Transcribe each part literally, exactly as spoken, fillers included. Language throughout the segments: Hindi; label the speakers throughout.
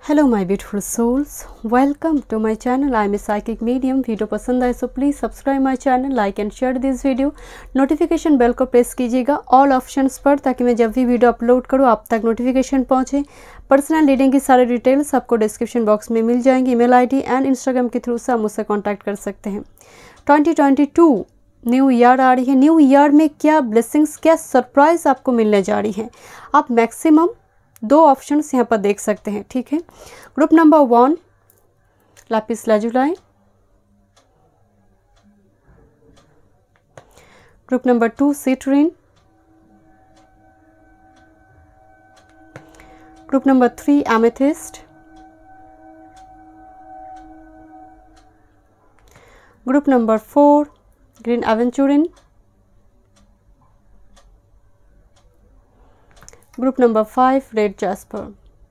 Speaker 1: Hello my beautiful souls, welcome to my channel. I am a psychic medium. Video पसंद आए so please subscribe my channel, like and share this video. Notification bell को प्रेस कीजिएगा ऑल ऑप्शंस पर, ताकि मैं जब भी वीडियो अपलोड करूँ आप तक नोटिफिकेशन पहुँचे। पर्सनल रीडिंग की सारी डिटेल्स आपको डिस्क्रिप्शन बॉक्स में मिल जाएंगी। ईमेल आईडी एंड इंस्टाग्राम के थ्रू से आप मुझसे कॉन्टैक्ट कर सकते हैं। Twenty twenty two new year आ रही है। न्यू ईयर में क्या ब्लेसिंग्स, क्या सरप्राइज आपको मिलने जा रही है, आप मैक्सिमम दो ऑप्शंस यहाँ पर देख सकते हैं। ठीक है, group number one lapis lazuli, group number two citrine, group number three amethyst, group number four green aventurine, group number five red jasper.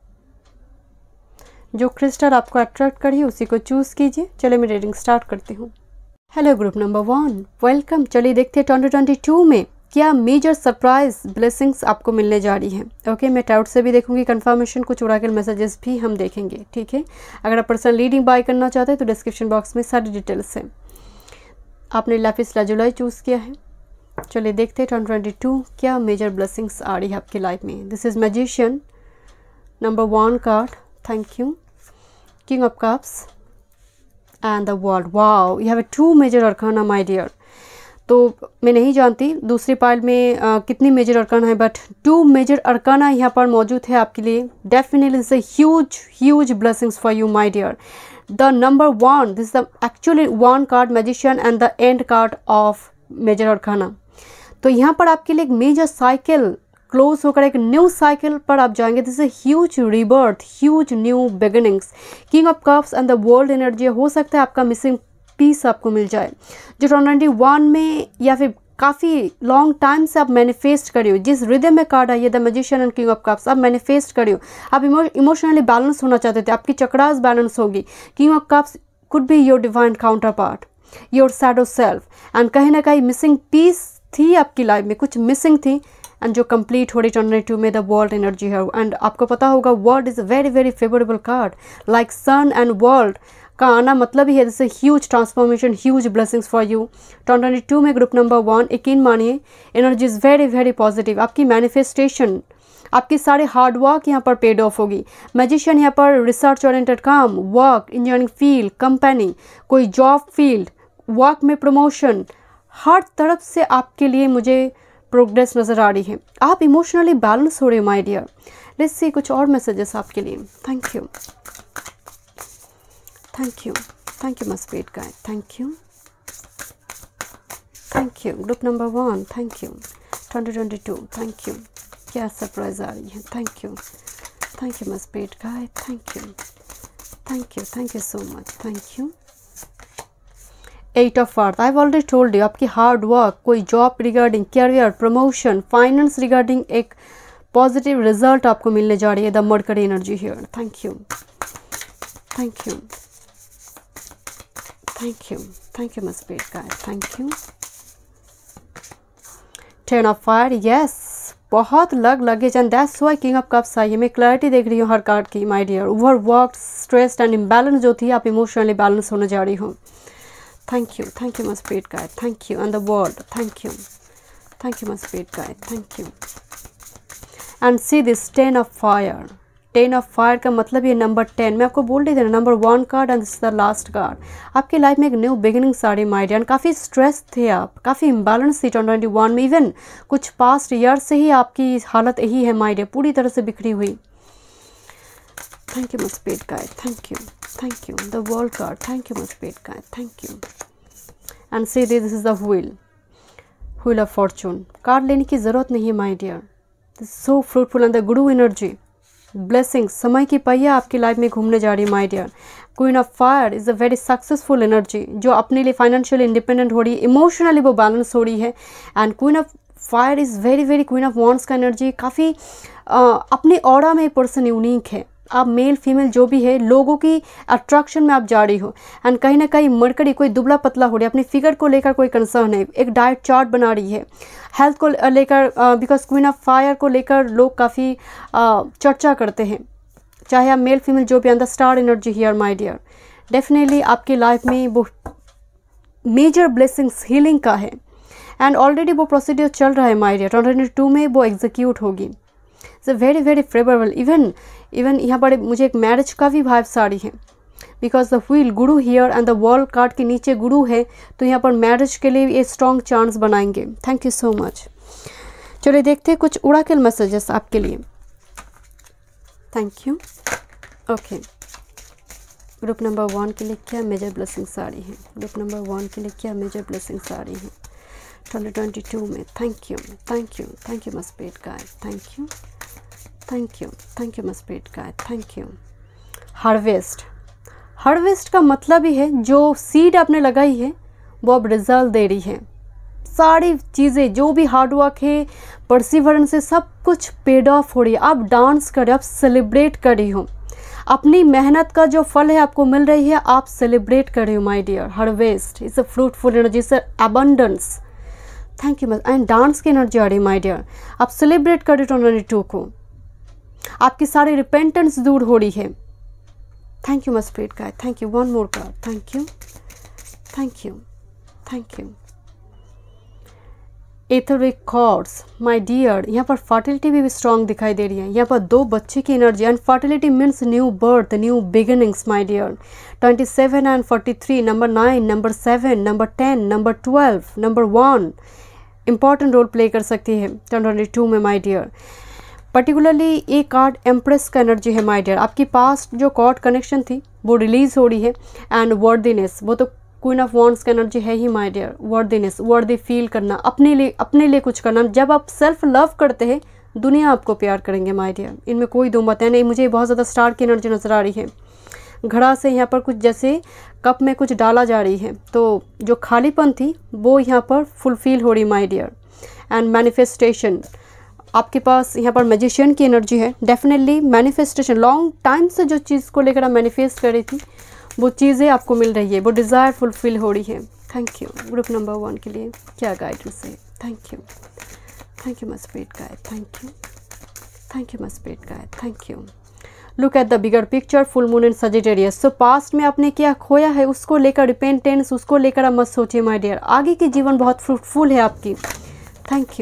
Speaker 1: जो क्रिस्टल आपको अट्रैक्ट करी उसी को चूज़ कीजिए। चलिए मैं रीडिंग स्टार्ट करती हूँ। Hello group number one, welcome. चलिए देखते हैं ट्वेंटी ट्वेंटी टू में क्या मेजर सरप्राइज ब्लेसिंग्स आपको मिलने जा रही हैं। ओके, मैं टाउट से भी देखूंगी कंफर्मेशन, कुछ ओरेकल मैसेजेस भी हम देखेंगे। ठीक है, अगर आप पर्सनल रीडिंग बाय करना चाहते हैं तो डिस्क्रिप्शन बॉक्स में सारी डिटेल्स हैं। आपने लैपिस लाजुलाई चूज़ किया है। चलिए देखते हैं ट्वेंटी ट्वेंटी टू क्या मेजर ब्लेसिंग्स आ रही है आपकी लाइफ में। This is magician number one card, thank you. King of cups and the world. Wow, you have two major arcana my dear. तो मैं नहीं जानती दूसरी पाइल में uh, कितनी मेजर अरकाना है, बट टू मेजर अरकाना यहाँ पर मौजूद है आपके लिए। Definitely is a huge huge blessings for you my dear. The number one, this the actually one card magician and the end card of major arcana. तो यहाँ पर आपके लिए एक मेजर साइकिल क्लोज होकर एक न्यू साइकिल पर आप जाएंगे। This is huge rebirth, huge new beginnings. King of cups and the world energy. हो सकता है आपका मिसिंग पीस आपको मिल जाए, जो ट्वेंटी वन में या फिर काफ़ी लॉन्ग टाइम से आप मैनिफेस्ट करी हो। जिस रिदम में कार्ड आई है the magician and king of cups, आप मैनिफेस्ट करी हो। आप इमोशनली बैलेंस होना चाहते थे, आपकी चक्रास बैलेंस होगी। King of cups could be your divine counterpart, your shadow self, and कहीं ना कहीं मिसिंग पीस थी आपकी लाइफ में, कुछ मिसिंग थी, एंड जो कंप्लीट हो रही ट्वेंटी टू में द वर्ल्ड एनर्जी है। एंड आपको पता होगा world is very very favourable card, like sun and world का आना मतलब ही है this huge transformation, huge blessings for you. Twenty two में ग्रुप नंबर वन, यकीन मानिए energy is very very positive. आपकी मैनिफेस्टेशन, आपकी सारे हार्ड वर्क यहाँ पर पेड ऑफ होगी। मैजिशियन यहाँ पर रिसर्च ओरिएंटेड काम, वर्क, इंजीनियरिंग फील्ड, कंपनी, कोई जॉब फील्ड, वर्क में प्रमोशन, हर तरफ से आपके लिए मुझे प्रोग्रेस नज़र आ रही है। आप इमोशनली बैलेंस हो रहे हो माय डियर। लेट्स सी कुछ और मैसेजेस आपके लिए। Thank you, thank you, thank you my spirit guide, thank you, thank you. Group number one, thank you. Twenty twenty two, thank you. क्या सरप्राइज आ रही है, thank you, thank you my spirit guide, thank you, thank you, thank you so much, thank you. Eight of earth, I have already told you, आपकी हार्ड वर्क, कोई job regarding, career, promotion, finance regarding एक पॉजिटिव रिजल्ट आपको मिलने जा रही है। The mercury energy here, thank you, thank you, thank you, thank you my spirit guide, thank you. Ten of fire, yes, बहुत लग luggage and that's why king of cups आई है। मैं क्लैरिटी देख रही हूँ हर कार्ड की my dear. Over work, stressed and imbalance जो थी, आप इमोशनली बैलेंस होने जा रही हो। Thank you, thank you my spirit guide, thank you, and the world, thank you, thank you my spirit guide, thank you. And see this ten of fire, ten of fire का मतलब ये नंबर टेन, मैं आपको बोल रही थी ना, number one card and this is the last card. आपकी लाइफ में एक न्यू बिगिनिंग्स आ रही माय डियर। काफ़ी स्ट्रेस थे आप, काफ़ी इम्बैलेंस थी ट्वेंटी वन में, इवन कुछ पास्ट ईयर से ही आपकी हालत यही है माय डियर, पूरी तरह से बिखरी हुई। Thank you my spirit guide, thank you, thank you. The world card, thank you my spirit guide, thank you. And see this is the wheel, wheel of fortune. Card लेने की ज़रूरत नहीं है my dear. This is so fruitful and the guru energy, blessings, समय की पहिया आपकी लाइफ में घूमने जा रही है my dear. Queen of fire is a very successful energy, जो अपने लिए फाइनेंशियल इंडिपेंडेंट हो रही है, इमोशनली वो बैलेंस हो रही है। And queen of fire is very very, queen of wands का एनर्जी काफ़ी अपने ऑरा में पर्सन यूनिक है। आप मेल फीमेल जो भी है, लोगों की अट्रैक्शन में आप जा रही हो। एंड कहीं ना कहीं मरकरी कोई दुबला पतला हो रही है, अपनी फिगर को लेकर कोई कंसर्न है, एक डाइट चार्ट बना रही है, हेल्थ को लेकर, बिकॉज क्वीन ऑफ फायर को लेकर लोग काफ़ी चर्चा करते हैं। चाहे आप मेल फीमेल जो भी आन the star energy here my dear, definitely आपकी लाइफ में वो मेजर ब्लेसिंग्स हीलिंग का है एंड ऑलरेडी वो प्रोसीड्यूर चल रहा है my dear. Twenty twenty two में वो एग्जीक्यूट होगी। It's very very favourable. Even even यहाँ पर मुझे एक मैरिज का भी वाइब्स आ रही है, because the wheel Guru here and the world card के नीचे गुरु है, तो यहाँ पर मैरिज के लिए ये स्ट्रॉन्ग चांस बनाएंगे। Thank you so much. चलिए देखते हैं कुछ ओरेकल मैसेजेस आपके लिए। Thank you. Okay, group number one के लिए क्या मेजर ब्लेसिंग्स आ रही हैं? ग्रुप नंबर वन के लिए क्या मेजर ब्लेसिंग्स आ रही हैं ट्वेंटी ट्वेंटी टू में? Thank you, thank you, thank you my spirit guide, thank you, thank you, thank you my spirit guide, thank you. Harvest, harvest का मतलब ही है जो सीड आपने लगाई है वो अब रिजल्ट दे रही है। सारी चीज़ें जो भी हार्डवर्क है, परसिवरेंस से सब कुछ पेड ऑफ हो रही है। आप डांस कर रहे हो, आप सेलिब्रेट कर रही हो, अपनी मेहनत का जो फल है आपको मिल रही है, आप सेलिब्रेट कर रहे हो my dear. Harvest is a fruitful energy, is abundance. Thank you. And dance की एनर्जी आ रही है माय डियर, आप सेलिब्रेट कर रहे हो ट्वेंटी टू को, आपकी सारी रिपेंटेंस दूर हो रही है। Thank you my spirit guide, thank you. One more card, thank you, thank you, thank you. Etheric cords my dear, यहाँ पर फर्टिलिटी भी, भी स्ट्रॉन्ग दिखाई दे रही है। यहाँ पर दो बच्चे की energy and fertility means new birth, new beginnings my dear. Twenty seven and forty three, number nine, number seven, number ten, number twelve, number one important role play कर सकती है ट्वेंटी ट्वेंटी टू में माय डियर। पर्टिकुलरली ये कार्ड एम्प्रेस का एनर्जी है माय डियर। आपकी पास्ट जो कॉर्ड कनेक्शन थी वो रिलीज हो रही है एंड वर्दीनेस, वो तो क्वीन ऑफ वॉन्ड्स का एनर्जी है ही my dear. Worthiness, worthy feel करना, अपने लिए अपने लिए कुछ करना। जब आप सेल्फ लव करते हैं दुनिया आपको प्यार करेंगे माय डियर, इनमें कोई दो मत है नहीं। मुझे बहुत ज़्यादा स्टार की एनर्जी नजर आ रही है। घड़ा से यहाँ पर कुछ जैसे कप में कुछ डाला जा रही है, तो जो खालीपन थी वो यहाँ पर फुलफिल हो रही माय डियर। एंड मैनिफेस्टेशन, आपके पास यहाँ पर मैजिशियन की एनर्जी है। डेफिनेटली मैनिफेस्टेशन, लॉन्ग टाइम से जो चीज़ को लेकर आप मैनिफेस्ट कर रही थी वो चीज़ें आपको मिल रही है, वो डिज़ायर फुलफिल हो रही है। Thank you. Group number one के लिए क्या गाइडेंस है? Thank you, thank you my spirit guide, thank you, thank you my spirit guide, thank you. Look at the bigger picture, full moon in Sagittarius. So past में आपने क्या खोया है उसको लेकर रिपेंटेंस, उसको लेकर आप मत सोचिए माय डियर। आगे की जीवन बहुत फ्रूटफुल है आपकी। Thank you,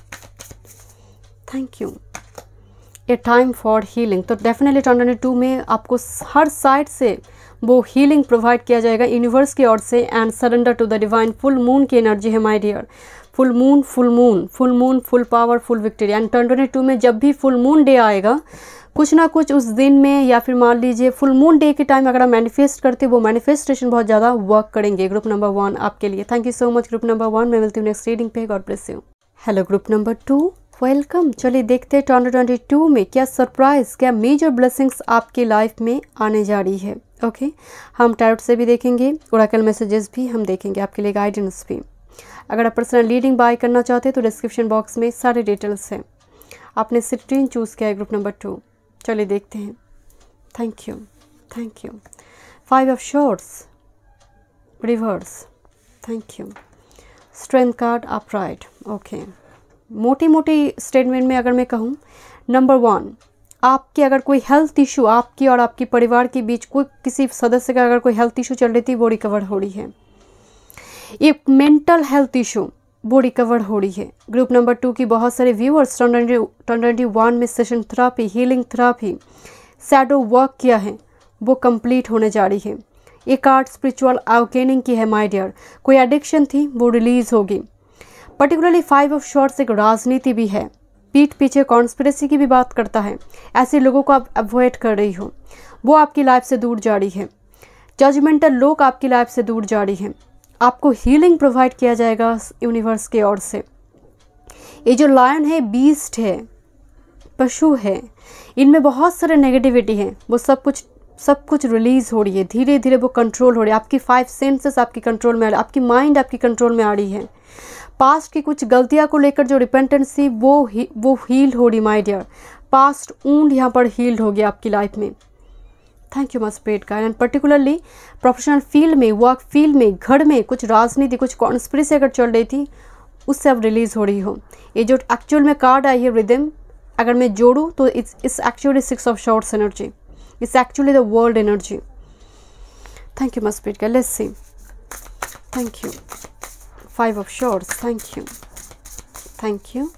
Speaker 1: thank you. A time for healing, तो डेफिनेटली ट्वेंटी ट्वेंटी टू में आपको हर साइड से वो हीलिंग प्रोवाइड किया जाएगा यूनिवर्स की ओर से। And surrender to the divine, full moon की एनर्जी है my dear. Full moon, full moon, full moon, full power, full victory. And twenty twenty two में जब भी फुल मून डे आएगा, कुछ ना कुछ उस दिन में, या फिर मान लीजिए फुल मून डे के टाइम अगर आप मैनिफेस्ट करते वो मैनिफेस्टेशन बहुत ज़्यादा वर्क करेंगे। ग्रुप नंबर वन आपके लिए। Thank you so much group number one. मैं मिलती हूँ नेक्स्ट रीडिंग पे। God bless you. Hello group number two, welcome. चलिए देखते हैं ट्वेंटी ट्वेंटी टू में क्या सरप्राइज, क्या मेजर ब्लेसिंग्स आपकी लाइफ में आने जा रही है। Okay okay? हम टैरोट से भी देखेंगे, ओरेकल मैसेजेस भी हम देखेंगे, आपके लिए गाइडेंस भी। अगर आप पर्सनल रीडिंग बाय करना चाहते हैं तो डिस्क्रिप्शन बॉक्स में सारे डिटेल्स हैं। आपने सिक्सटीन चूज़ किया है ग्रुप नंबर टू। चलिए देखते हैं। Thank you, thank you. Five of swords, reverse, thank you. Strength card upright. Okay, मोटी मोटी स्टेटमेंट में अगर मैं कहूँ, नंबर वन, आपकी अगर कोई हेल्थ इशू, आपकी और आपकी परिवार के बीच कोई किसी सदस्य का अगर कोई हेल्थ इशू चल रही थी वो रिकवर हो रही है। एक मेंटल हेल्थ इशू वो रिकवर हो रही है। ग्रुप नंबर टू की बहुत सारे व्यूअर्स ट्वेंटी ट्वेंटी वन में session therapy, healing therapy, shadow work किया है, वो कंप्लीट होने जा रही है। ये कार्ड स्पिरिचुअल अवेकनिंग की है माय डियर। कोई एडिक्शन थी वो रिलीज होगी। पर्टिकुलरली फाइव ऑफ शॉर्ट्स एक राजनीति भी है, पीठ पीछे कॉन्स्पिरेसी की भी बात करता है। ऐसे लोगों को आप अवॉइड कर रही हो, वो आपकी लाइफ से दूर जा रही है। जजमेंटल लोग आपकी लाइफ से दूर जा रही हैं। आपको हीलिंग प्रोवाइड किया जाएगा यूनिवर्स के ओर से। ये जो लायन है, बीस्ट है, पशु है, इनमें बहुत सारे नेगेटिविटी है, वो सब कुछ सब कुछ रिलीज हो रही है। धीरे धीरे वो कंट्रोल हो रही है। आपकी फाइव सेंसेस आपकी कंट्रोल में आ रही है, आपकी माइंड आपकी कंट्रोल में आ रही है। पास्ट की कुछ गलतियां को लेकर जो रिपेंटेंस थी वो ही, वो हील हो रही माय डियर। पास्ट ऊंड यहाँ पर हील्ड हो गया आपकी लाइफ में। थैंक यू मच पेड का। एंड पर्टिकुलरली प्रोफेशनल फील्ड में, वर्क फील्ड में, घर में कुछ राजनीति, कुछ कॉन्स्पिरेसी अगर चल रही थी उससे अब रिलीज हो रही हो। ये जो एक्चुअल में कार्ड आई है रिदम, अगर मैं जोड़ूँ तो it's it's actually six of swords energy. It's actually the world energy. Thank you my spirit guide, let's see. Thank you. Five of swords, thank you, thank you.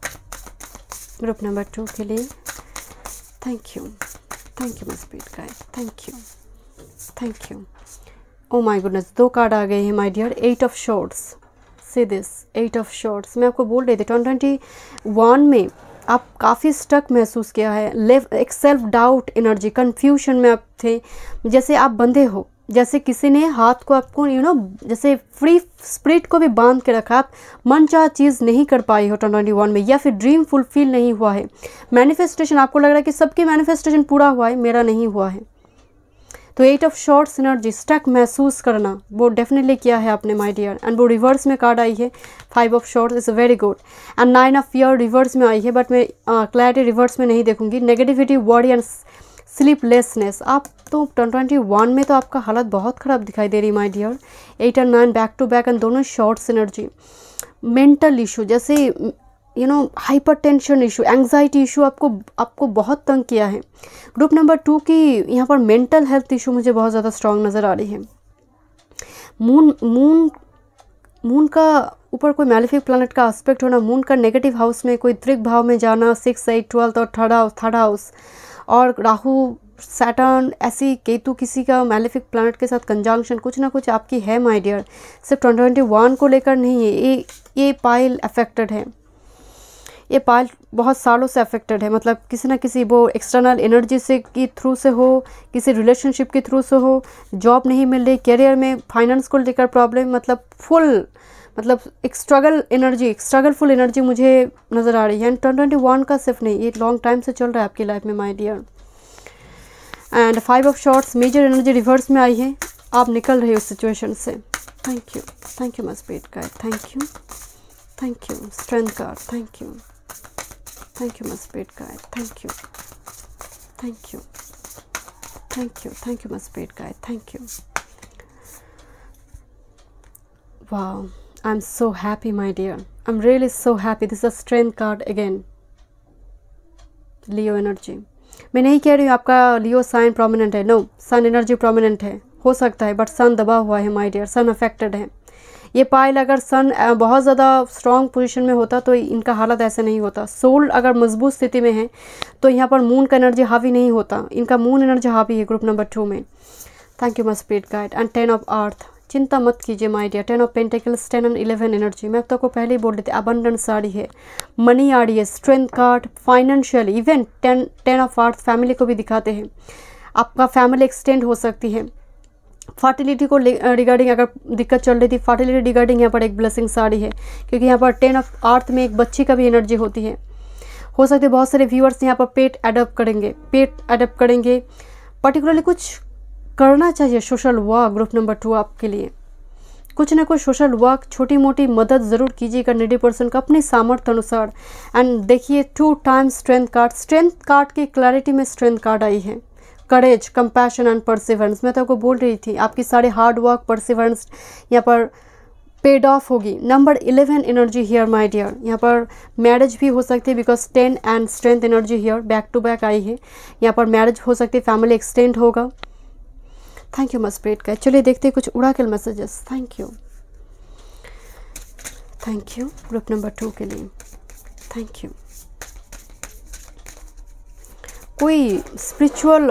Speaker 1: Group number two के लिए thank you, thank you my spirit guide, thank you, thank you. Oh my goodness, दो कार्ड आ गए हैं my dear. Eight of swords, see this, eight of swords. मैं आपको बोल रही थी ट्वेंटी ट्वेंटी वन में आप काफ़ी स्टक महसूस किया है, लेव एक सेल्फ डाउट एनर्जी, कन्फ्यूजन में आप थे, जैसे आप बंधे हो, जैसे किसी ने हाथ को आपको यू नो जैसे फ्री स्पिरिट को भी बांध के रखा, आप मनचाहा चीज़ नहीं कर पाई हो ट्वेंटी ट्वेंटी वन में, या फिर ड्रीम फुलफिल नहीं हुआ है। मैनिफेस्टेशन, आपको लग रहा है कि सबके मैनिफेस्टेशन पूरा हुआ है, मेरा नहीं हुआ है। तो eight of swords energy, stuck महसूस करना, वो डेफिनेटली किया है आपने माय डियर। एंड वो रिवर्स में कार्ड आई है, five of swords is very good. And nine of fear reverse में आई है, बट मैं क्लैरिटी रिवर्स में नहीं देखूंगी। नेगेटिविटी, वॉरी एंड स्लीपलेसनेस, आप तो ट्वेंटी वन में तो आपका हालत बहुत ख़राब दिखाई दे रही my dear. Eight and nine back to back, and दोनों शॉर्ट्स एनर्जी। मेंटल इशू, जैसे you know hypertension issue, anxiety issue आपको आपको बहुत तंग किया है। ग्रुप नंबर टू की यहाँ पर मेंटल हेल्थ इशू मुझे बहुत ज़्यादा स्ट्रांग नज़र आ रही है। मून मून मून का ऊपर कोई मैलेफिक प्लैनेट का एस्पेक्ट होना, मून का नेगेटिव हाउस में कोई त्रिक भाव में जाना, सिक्स एट ट्वेल्थ और थर्ड हाउस थर्ड हाउस और राहु सैटर्न, ऐसी केतु किसी का मैलेफिक प्लैनेट के साथ कंजंक्शन कुछ ना कुछ आपकी है माय डियर। सिर्फ ट्वेंटी ट्वेंटी वन को लेकर नहीं है, ये ये पाइल अफेक्टेड है, ये पाइल बहुत सालों से अफेक्टेड है। मतलब किसी ना किसी वो एक्सटर्नल एनर्जी से की थ्रू से हो, किसी रिलेशनशिप के थ्रू से हो, जॉब नहीं मिल रही, करियर में फाइनेंस को लेकर प्रॉब्लम, मतलब फुल मतलब एक स्ट्रगल एनर्जी, स्ट्रगलफुल एनर्जी मुझे नज़र आ रही है। एंड ट्वेंटी ट्वेंटी वन का सिर्फ नहीं, ये लॉन्ग टाइम से चल रहा है आपकी लाइफ में my dear. And five of swords, major energy reverse में आई है, आप निकल रहे हो उस सिचुएशन से। Thank you, thank you my spirit guide, thank you, thank you. Strength card, thank you, thank you my spirit guide, thank you, thank you, thank you, thank you my spirit guide, thank you. Wow, I'm so happy my dear, I'm really so happy. This is a strength card again. Leo energy, मैं नहीं कह रही हूँ आपका लियो साइन प्रोमिनेंट है, नो, सन एनर्जी प्रोमिनेंट है, हो सकता है, बट सन दबा हुआ है माय डियर, सन अफेक्टेड है। ये पाइल अगर सन बहुत ज़्यादा स्ट्रॉन्ग पोजीशन में होता तो इनका हालत ऐसे नहीं होता। सोल अगर मजबूत स्थिति में है तो यहाँ पर मून का एनर्जी हावी नहीं होता, इनका मून एनर्जी हावी है ग्रुप नंबर टू में। Thank you my spirit guide. And ten of earth, चिंता मत कीजिए my dear. Ten of pentacles, ten and eleven energy, मैं अब तक को पहले ही बोल रही थी, अबंडेंस आ रही है, मनी आ रही है, strength card, financial, even ten ten of earth family को भी दिखाते हैं, आपका फैमिली एक्सटेंड हो सकती है। फर्टिलिटी को रिगार्डिंग अगर दिक्कत चल रही थी, फर्टिलिटी रिगार्डिंग यहाँ पर एक ब्लेसिंग्स आ रही है, क्योंकि यहाँ पर टेन ऑफ अर्थ में एक बच्ची का भी एनर्जी होती है। हो सकते बहुत सारे व्यूअर्स यहाँ पर पेट अडॉप्ट करेंगे, पेट अडॉप्ट करेंगे, पर्टिकुलरली कुछ करना चाहिए social work group number two आपके लिए, कुछ ना कुछ सोशल वर्क, छोटी मोटी मदद ज़रूर कीजिएगा नीडी पर्सन का अपने सामर्थ्य अनुसार। एंड देखिए two times strength card, strength card की क्लैरिटी में स्ट्रेंथ कार्ड आई है, करेज, कंपैशन एंड परसिवरेंस। मैं तो आपको बोल रही थी आपकी सारे हार्ड वर्क, परसिवरेंस यहाँ पर पेड ऑफ होगी। Number eleven energy here my dear, यहाँ पर मैरिज भी हो सकती है because ten and strength energy here back to back आई है, यहाँ पर मैरिज हो सकती है, फैमिली एक्सटेंड होगा। Thank you my spirit guide. चलिए देखते हैं कुछ उड़ाकल messages. Thank you, thank you group number two के लिए, थैंक यू। कोई स्पिरिचुअल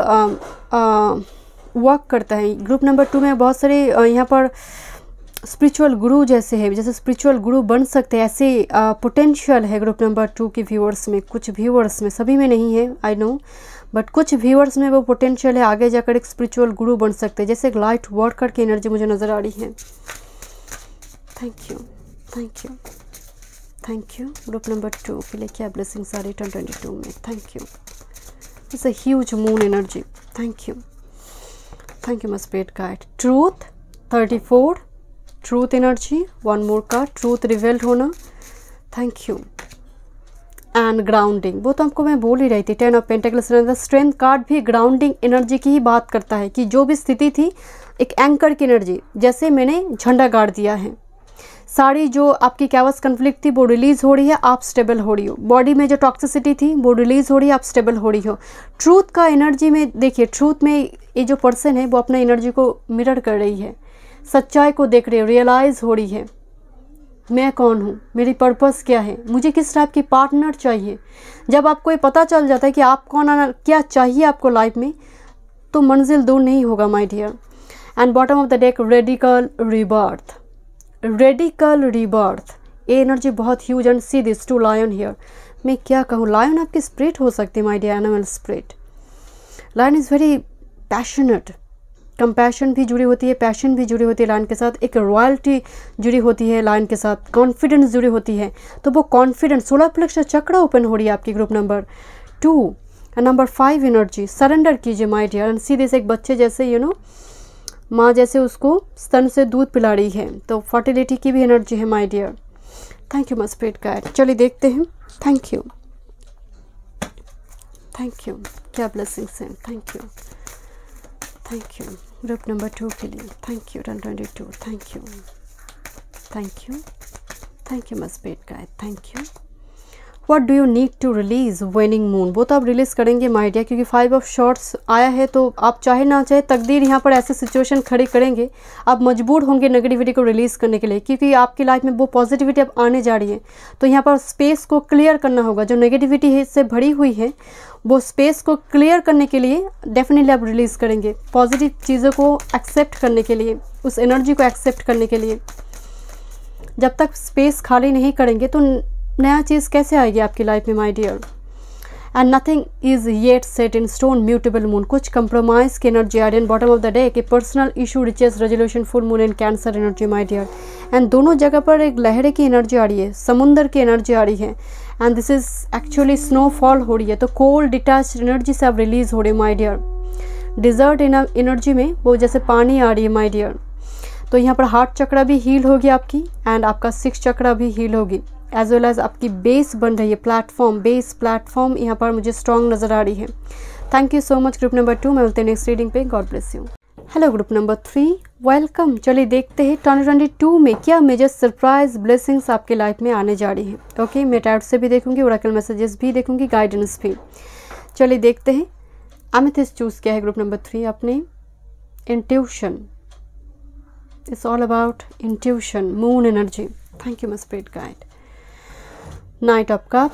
Speaker 1: वर्क करता है ग्रुप नंबर टू में, बहुत सारे uh, यहाँ पर स्पिरिचुअल गुरु जैसे है, जैसे स्पिरिचुअल गुरु बन सकते हैं, ऐसे पोटेंशियल uh, है ग्रुप नंबर टू के व्यूअर्स में, कुछ व्यूअर्स में, सभी में नहीं है आई नो, बट कुछ व्यूअर्स में वो पोटेंशियल है, आगे जाकर एक स्पिरिचुअल गुरु बन सकते हैं, जैसे एक लाइट वर्कर की एनर्जी मुझे नज़र आ रही है। Thank you, thank you, thank you group number two के लिए क्या ब्लेसिंग्स आ रही ट्वेंटी ट्वेंटी टू में। Thank you, it's a huge moon energy. Thank you, thank you my spirit guide. Truth thirty four, truth energy, one more card, truth revealed होना। Thank you. एंड ग्राउंडिंग, वो तो आपको मैं बोल ही रही थी, ten of pentacles. Strength card भी ग्राउंडिंग एनर्जी की ही बात करता है कि जो भी स्थिति थी एक एंकर की एनर्जी, जैसे मैंने झंडा गाड़ दिया है, सारी जो आपकी कैवस कन्फ्लिक्ट थी वो रिलीज़ हो रही है, आप स्टेबल हो रही हो। बॉडी में जो टॉक्सिसिटी थी वो रिलीज़ हो रही है, आप स्टेबल हो रही हो। ट्रूथ का एनर्जी में देखिए, ट्रूथ में ये जो पर्सन है वो अपना एनर्जी को मिरर कर रही है, सच्चाई को देख रही है, रियलाइज़ हो रही है मैं कौन हूँ, मेरी पर्पस क्या है, मुझे किस टाइप की पार्टनर चाहिए। जब आपको ये पता चल जाता है कि आप कौन आना क्या चाहिए आपको लाइफ में, तो मंजिल दूर नहीं होगा my dear. And bottom of the deck radical rebirth, radical rebirth, ये एनर्जी बहुत huge. And see this two lion here. मैं क्या कहूँ, लायन आपकी स्पिरिट हो सकती है my dear, animal spirit. Lion is very passionate, compassion भी जुड़ी होती है, पैशन भी जुड़ी होती है लायन के साथ, एक रॉयल्टी जुड़ी होती है लायन के साथ, कॉन्फिडेंस जुड़ी होती है। तो वो confidence, solar plexus chakra open हो रही है आपकी group number two. And number five energy, surrender कीजिए my dear. And see this, एक बच्चे जैसे यू नो माँ जैसे उसको स्तन से दूध पिला रही है, तो फर्टिलिटी की भी एनर्जी है my dear. Thank you my spirit guide. चलिए देखते हैं। थैंक यू, थैंक यू, क्या ब्लेसिंग्स हैं। Thank you, thank you group number two के लिए। Thank you one twenty two. Thank you, thank you, thank you my spirit guide. Thank you. What do you need to release waning moon, वो तो आप रिलीज़ करेंगे माय डियर, क्योंकि फाइव ऑफ शॉर्ट्स आया है। तो आप चाहे ना चाहे तकदीर यहाँ पर ऐसे सिचुएशन खड़ी करेंगे, आप मजबूर होंगे नेगेटिविटी को रिलीज़ करने के लिए, क्योंकि आपकी लाइफ में वो पॉजिटिविटी अब आने जा रही है। तो यहाँ पर स्पेस को क्लियर करना होगा, जो नेगेटिविटी है इससे भरी हुई है, वो स्पेस को क्लियर करने के लिए डेफिनेटली आप रिलीज़ करेंगे, पॉजिटिव चीज़ों को एक्सेप्ट करने के लिए, उस एनर्जी को एक्सेप्ट करने के लिए। जब तक स्पेस खाली नहीं करेंगे तो नया चीज़ कैसे आएगी आपकी लाइफ में my dear. And nothing is yet set in stone, mutable moon, कुछ कंप्रोमाइज की एनर्जी आ रही है। बॉटम ऑफ द डे कि personal issue reaches resolution, full moon and cancer energy my dear. And दोनों जगह पर एक लहरे की एनर्जी आ रही है, समुंदर की एनर्जी आ रही है। And this is actually snowfall हो रही है, तो कोल्ड डिटैच्ड एनर्जी से अब रिलीज हो रही है माय डियर। डिजर्ट एनर्जी में वो जैसे पानी आ रही है माय डियर। तो यहाँ पर हार्ट चक्र भी हील होगी आपकी, एंड आपका सिक्स चक्र भी हील होगी, एज वेल एज आपकी बेस बन रही है, प्लेटफॉर्म, बेस प्लेटफॉर्म यहाँ पर मुझे स्ट्रॉन्ग नज़र आ रही है। Thank you so much group number two. मैं मिलते हैं नेक्स्ट रीडिंग पे। God bless you. Hello group number three, welcome. चलिए देखते हैं ट्वेंटी ट्वेंटी टू में क्या मेजर सरप्राइज ब्लेसिंग्स आपके लाइफ में आने जा रही हैं। ओके, मैं टैरोट से भी देखूंगी, ओरेकल मैसेजेस भी देखूंगी, गाइडेंस भी। चलिए देखते हैं। एमेथिस्ट चूज़ किया है ग्रुप नंबर थ्री अपने। Intuition, it's all about intuition, moon energy. Thank you my spirit guide. Knight of cups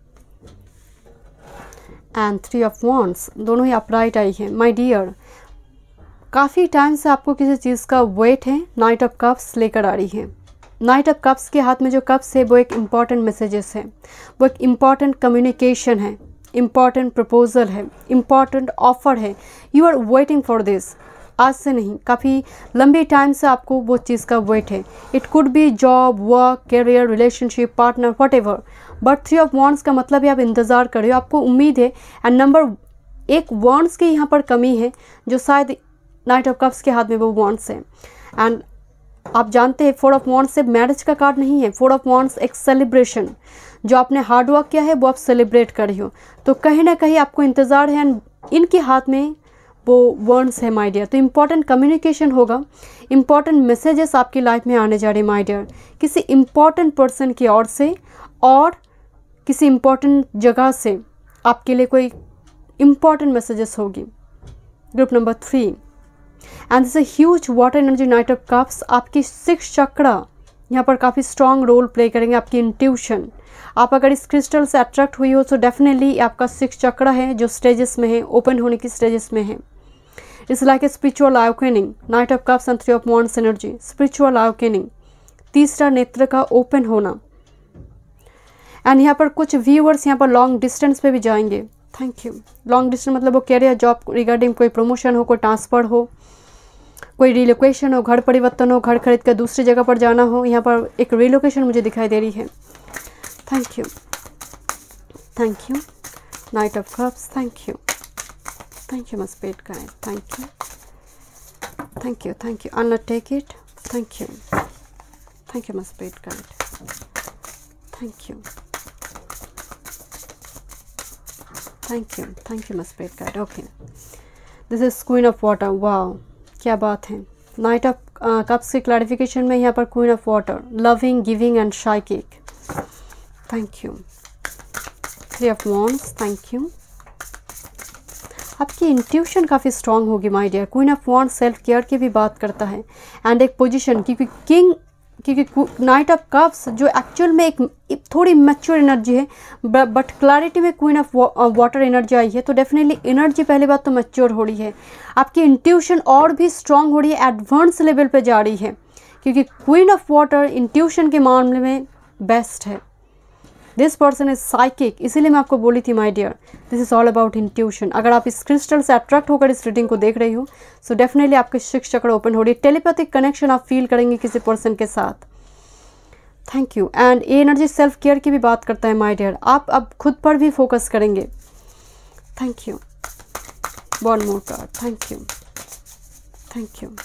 Speaker 1: and three of wands, दोनों ही अपराइट आई हैं माय डियर। काफ़ी टाइम से आपको किसी चीज़ का वेट है, नाइट ऑफ कप्स लेकर आ रही है। नाइट ऑफ कप्स के हाथ में जो कप्स है वो एक इम्पॉर्टेंट मैसेजेस है, वो एक इम्पॉर्टेंट कम्युनिकेशन है, इम्पॉर्टेंट प्रपोजल है, इम्पॉर्टेंट ऑफर है। You are waiting for this. आज से नहीं, काफ़ी लंबे टाइम से आपको वो चीज़ का वेट है। It could be job, work, career, relationship, partner, whatever. But three of wands का मतलब है आप इंतज़ार कर रहे हो, आपको उम्मीद है। एंड नंबर एक वॉन्ड्स की यहाँ पर कमी है, जो शायद नाइट ऑफ कप्स के हाथ में वो वॉन्ड्स हैं। एंड आप जानते हैं फोर ऑफ वॉन्ड्स से मैरिज का कार्ड नहीं है। फोर ऑफ वॉन्ड्स एक सेलिब्रेशन, जो आपने हार्ड वर्क किया है वो आप सेलिब्रेट कर रही हो। तो कहीं ना कहीं आपको इंतज़ार है, एंड इनके हाथ में वो वर्ड्स है माय डियर। तो इम्पॉर्टेंट कम्युनिकेशन होगा, इम्पॉर्टेंट मैसेजेस आपकी लाइफ में आने जा रहे हैं माय डियर, किसी इम्पॉर्टेंट पर्सन की ओर से और किसी इम्पॉर्टेंट जगह से आपके लिए कोई इम्पॉर्टेंट मैसेजेस होगी। Group number three, and this a huge water energy, knight of cups. आपकी सिक्स चक्रा यहाँ पर काफ़ी स्ट्रॉन्ग रोल प्ले करेंगे, आपकी इंट्यूशन। आप अगर इस क्रिस्टल से अट्रैक्ट हुई हो तो डेफिनेटली आपका सिक्स चक्रा है जो स्टेजेस में है, ओपन होने की स्टेजेस में है। It's like a spiritual awakening, knight of cups and three of wands energy, spiritual awakening, तीसरा नेत्र का ओपन होना। एंड यहाँ पर कुछ व्यूअर्स यहाँ पर लॉन्ग डिस्टेंस पे भी जाएंगे। Thank you. लॉन्ग डिस्टेंस मतलब वो कैरियर, जॉब रिगार्डिंग कोई प्रमोशन हो, कोई ट्रांसफ़र हो, कोई रिलोकेशन हो, घर परिवर्तन हो, घर खरीद कर दूसरी जगह पर जाना हो। यहाँ पर एक रिलोकेशन मुझे दिखाई दे रही है। Thank you, thank you. Knight of cups, thank you, thank you my spirit guide, thank you, thank you, thank you. Undertake it, thank you, thank you my spirit guide, thank you, thank you, thank you my spirit guide. Okay, this is queen of water. Wow, क्या बात है। नाइट ऑफ कप्स के क्लैरिफिकेशन में यहाँ पर queen of water, loving, giving and psychic. Thank you. Three of wands, thank you. आपकी इंट्यूशन काफ़ी स्ट्रांग होगी my dear. Queen of wands self care की भी बात करता है एंड एक पोजीशन, क्योंकि किंग, क्योंकि नाइट ऑफ कप्स जो एक्चुअल में एक, एक थोड़ी मैच्योर एनर्जी है, बट क्लैरिटी में क्वीन ऑफ वाटर एनर्जी आई है, तो डेफिनेटली एनर्जी पहली बात तो मैच्योर हो रही है। आपकी इंट्यूशन और भी स्ट्रांग हो रही है, एडवांस लेवल पे जा रही है, क्योंकि क्वीन ऑफ वाटर इंट्यूशन के मामले में बेस्ट है। दिस पर्सन इज साइकिक, इसीलिए मैं आपको बोली थी my dear, this is all about intuition. अगर आप इस क्रिस्टल से अट्रैक्ट होकर इस रीडिंग को देख रही हो, सो डेफिनेटली आपके सिक्स चक्र ओपन हो रही है। टेलीपैथिक कनेक्शन आप फील करेंगे किसी पर्सन के साथ। Thank you. एंड ये एनर्जी सेल्फ केयर की भी बात करता है माय डियर, आप अब खुद पर भी फोकस करेंगे। Thank you. One more card, thank you, thank you.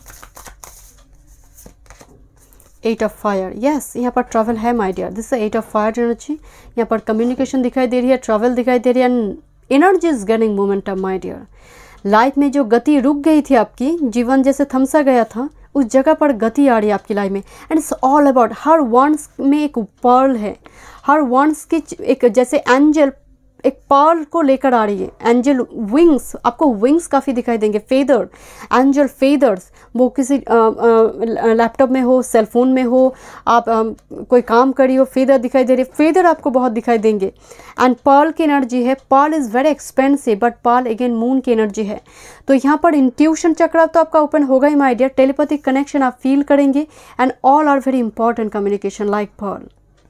Speaker 1: Eight of fire, yes, यहाँ पर ट्रैवल है my dear, this is eight of fire energy. यहाँ पर कम्युनिकेशन दिखाई दे रही है, ट्रैवल दिखाई दे रही है and energy is gaining momentum my dear. Life में जो गति रुक गई थी आपकी, जीवन जैसे थमसा गया था, उस जगह पर गति आ रही है आपकी लाइफ में। एंड इट्स ऑल अबाउट, हर वंस में एक पर्ल है, हर वंस की एक जैसे एंजल एक पर्ल को लेकर आ रही है। एंजल विंग्स, आपको विंग्स काफ़ी दिखाई देंगे, फेदर, एंजल फेदर्स, वो किसी लैपटॉप में हो, सेलफोन में हो, आप आ, कोई काम करी हो, फेदर दिखाई दे रही है, फेदर आपको बहुत दिखाई देंगे। एंड पर्ल की एनर्जी है, pearl is very expensive, but pearl again moon की एनर्जी है। तो यहाँ पर इंट्यूशन चक्र तो आपका ओपन होगा ही माय डियर, टेलीपैथिक कनेक्शन आप फील करेंगे and all are very important communication like pearl.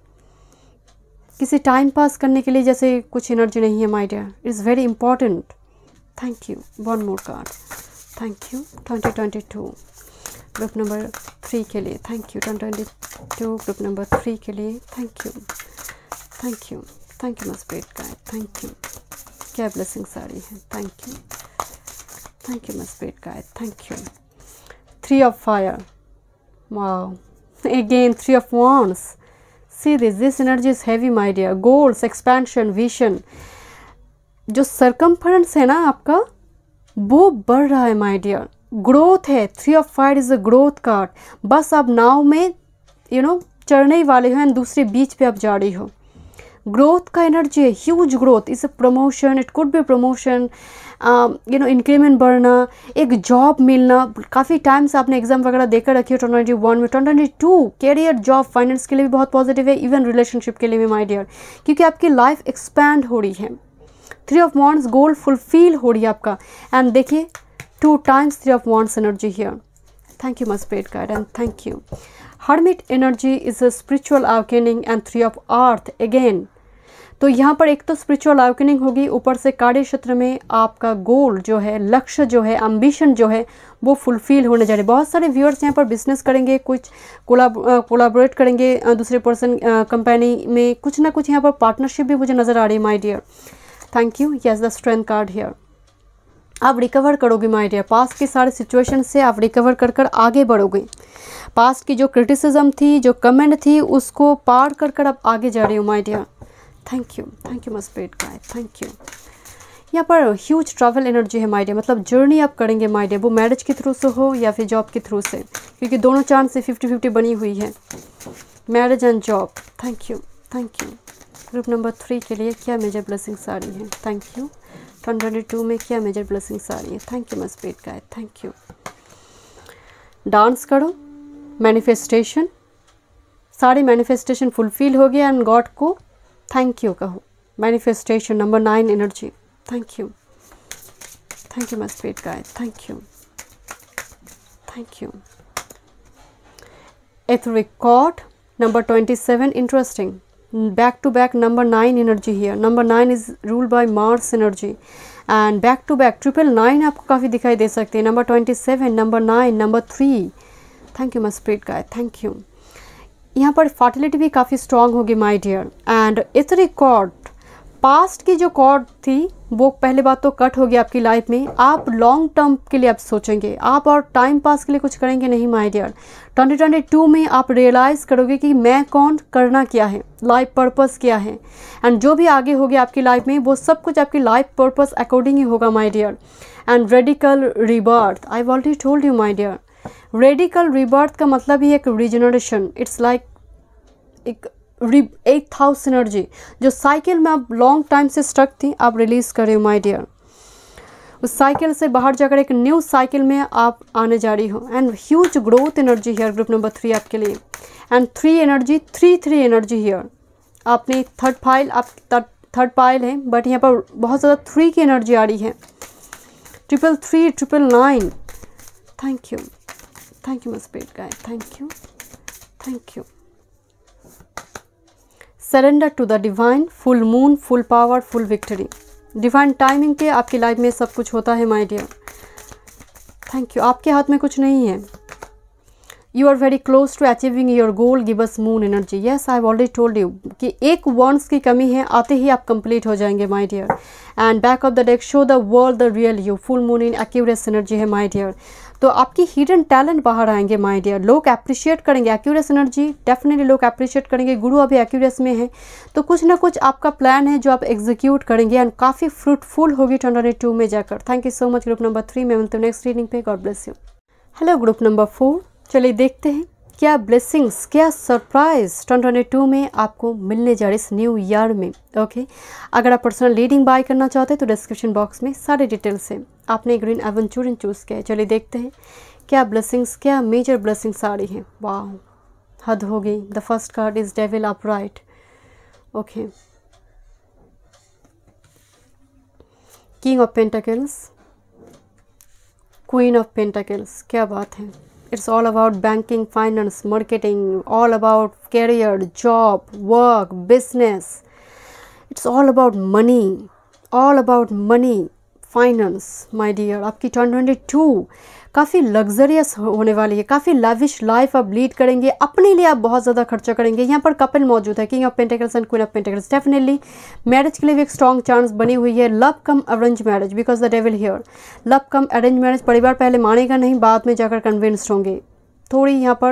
Speaker 1: किसी टाइम पास करने के लिए जैसे कुछ एनर्जी नहीं है my dear, it's very important. Thank you. One more card, thank you. Twenty twenty two group number three के लिए, thank you. Twenty twenty two group number three के लिए, thank you, thank you, thank you my spirit guide, thank you. क्या ब्लेसिंग्स आ रही है, thank you, thank you my spirit guide, thank you. Three of fire, wow, again three of wands. See this, this energy is heavy my dear, goals, expansion, vision। जो circumference है ना आपका, वो बढ़ रहा है my dear, ग्रोथ है। Three of fire is a growth card. बस आप नाव में यू नो चढ़ने ही वाले हो एंड दूसरे बीच पे आप जा रही हो। ग्रोथ का एनर्जी है, huge growth, is a promotion, it could be promotion, you know increment बढ़ना, एक जॉब मिलना। काफ़ी टाइम से आपने एग्जाम वगैरह देकर रखी हो ट्वेंटी वन में। Twenty two career, job, finance के लिए भी बहुत पॉजिटिव है, इवन रिलेशनशिप के लिए भी माय डियर, क्योंकि आपकी लाइफ एक्सपैंड हो रही है। Three of wands, goal fulfil हो रही है आपका। एंड देखिए two times three of wands energy here. Thank you my spirit guide and thank you. Hermit energy is a spiritual awakening and three of earth again. तो यहाँ पर एक तो स्पिरिचुअल अवेकनिंग होगी, ऊपर से कार्य क्षेत्र में आपका गोल जो है, लक्ष्य जो है, एम्बिशन जो है, वो फुलफिल होने जा रहे हैं। बहुत सारे व्यूअर्स यहाँ पर बिजनेस करेंगे, कुछ कोलाबोरेट करेंगे दूसरे पर्सन कंपनी में, कुछ ना कुछ यहाँ पर पार्टनरशिप भी मुझे नज़र आ रही है my dear. Thank you. Yes, the strength card here. आप रिकवर करोगे माय डियर, पास्ट के सारे सिचुएशन से आप रिकवर कर कर आगे बढ़ोगे। पास्ट की जो क्रिटिसिज्म थी, जो कमेंट थी, उसको पार कर कर आप आगे जा रहे हो my dear. Thank you, thank you my spirit guide, thank you. यहाँ पर ह्यूज ट्रैवल एनर्जी है माय डियर, मतलब जर्नी आप करेंगे माय डियर, वो मैरिज के थ्रू से हो या फिर जॉब के थ्रू से, क्योंकि दोनों चांस से फिफ्टी फिफ्टी बनी हुई है, marriage and job. Thank you, thank you. Group number three के लिए क्या मेजर ब्लेसिंग्स आ रही हैं, थैंक यू। ट्वेंटी टू में क्या मेजर ब्लेसिंग्स आ रही है, thank you my spirit guide, thank you. Dance करो, मैनिफेस्टेशन, सारी मैनिफेस्टेशन फुलफिल हो गया एंड गॉड को थैंक यू कहो। Manifestation number nine energy, thank you, thank you my spirit guide, thank you, thank you. Etheric cord number twenty seven, interesting, back to back number nine energy here. Number nine is ruled by Mars energy and back to back triple nine आपको काफ़ी दिखाई दे सकती है। Number twenty seven, number nine, number three. Thank you my spirit guide, thank you. यहाँ पर फर्टिलिटी भी काफ़ी स्ट्रांग होगी my dear. And etheric cord, past की जो कॉर्ड थी वो पहले बात तो कट होगी आपकी लाइफ में। आप लॉन्ग टर्म के लिए आप सोचेंगे, आप और टाइम पास के लिए कुछ करेंगे नहीं my dear. Twenty twenty two में आप रियलाइज़ करोगे कि मैं कौन, करना क्या है, लाइफ पर्पस क्या है, एंड जो भी आगे होगी आपकी लाइफ में वो सब कुछ आपकी लाइफ पर्पस अकॉर्डिंग ही होगा my dear. And radical rebirth, I already told you my dear, radical rebirth का मतलब ही एक रिजनरेशन, इट्स लाइक एक एट हाउस एनर्जी, जो साइकिल में आप लॉन्ग टाइम से स्टक थी, आप रिलीज करे हो माय डियर। उस साइकिल से बाहर जाकर एक न्यू साइकिल में आप आने जा रही हो। And huge growth energy here group number three आपके लिए। And three energy, three three energy here. आपने थर्ड फाइल, आप थर्ड पाइल है, बट यहाँ पर बहुत ज़्यादा थ्री की एनर्जी आ रही है। Triple three, triple nine. Thank you, thank you my spirit guide, thank you, thank you. Surrender to the divine, full moon, full power, full victory. Divine timing पे आपकी लाइफ में सब कुछ होता है माय डियर। Thank you. आपके हाथ में कुछ नहीं है। You are very close to achieving your goal, give us moon energy. Yes, I have already told you कि एक वॉन्ड्स की कमी है, आते ही आप कंप्लीट हो जाएंगे my dear. And back of the deck, show the world the real you, full moon in Aquarius energy है माय डियर। तो आपकी हिडन टैलेंट बाहर आएंगे माय डियर, लोग अप्रिशिएट करेंगे। एक्यूरेस एनर्जी डेफिनेटली लोग अप्रिशिएट करेंगे। गुरु अभी एक्यूरेस में है, तो कुछ ना कुछ आपका प्लान है जो आप एग्जीक्यूट करेंगे एंड काफ़ी फ्रूटफुल होगी ट्वेंटी टू में जाकर। Thank you so much group number three. मैं मिलती हूँ नेक्स्ट रीडिंग पे। God bless you. Hello group number four, चलिए देखते हैं क्या ब्लेसिंग्स, क्या सरप्राइज ट्वेंटी टू में आपको मिलने जा रही इस न्यू ईयर में। Okay okay? अगर आप पर्सनल रीडिंग बाय करना चाहते हैं तो डिस्क्रिप्शन बॉक्स में सारे डिटेल्स है। आपने ग्रीन एवेंचूरियन चूज़ किया है। चलिए देखते हैं क्या ब्लेसिंग्स, क्या मेजर ब्लेसिंग्स आ रही हैं। वाह, हद हो गई। The first card is devil upright. Okay, king of pentacles, queen of pentacles. क्या बात है। It's all about banking, finance, marketing, all about career, job, work, business. It's all about money, all about money, finance, my dear. आपकी ट्वेंटी टू काफ़ी लग्जरियस होने वाली है, काफ़ी लाविश लाइफ आप लीड करेंगे। अपने लिए आप बहुत ज़्यादा खर्चा करेंगे। यहाँ पर कपल मौजूद है, king of pentacles and queen of pentacles. Definitely marriage के लिए भी एक स्ट्रॉन्ग चांस बनी हुई है। Love cum arrange marriage, because the devil here. Love cum arrange marriage, परिवार पहले मानेगा नहीं, बाद में जाकर कन्विंस्ड होंगे। थोड़ी यहाँ पर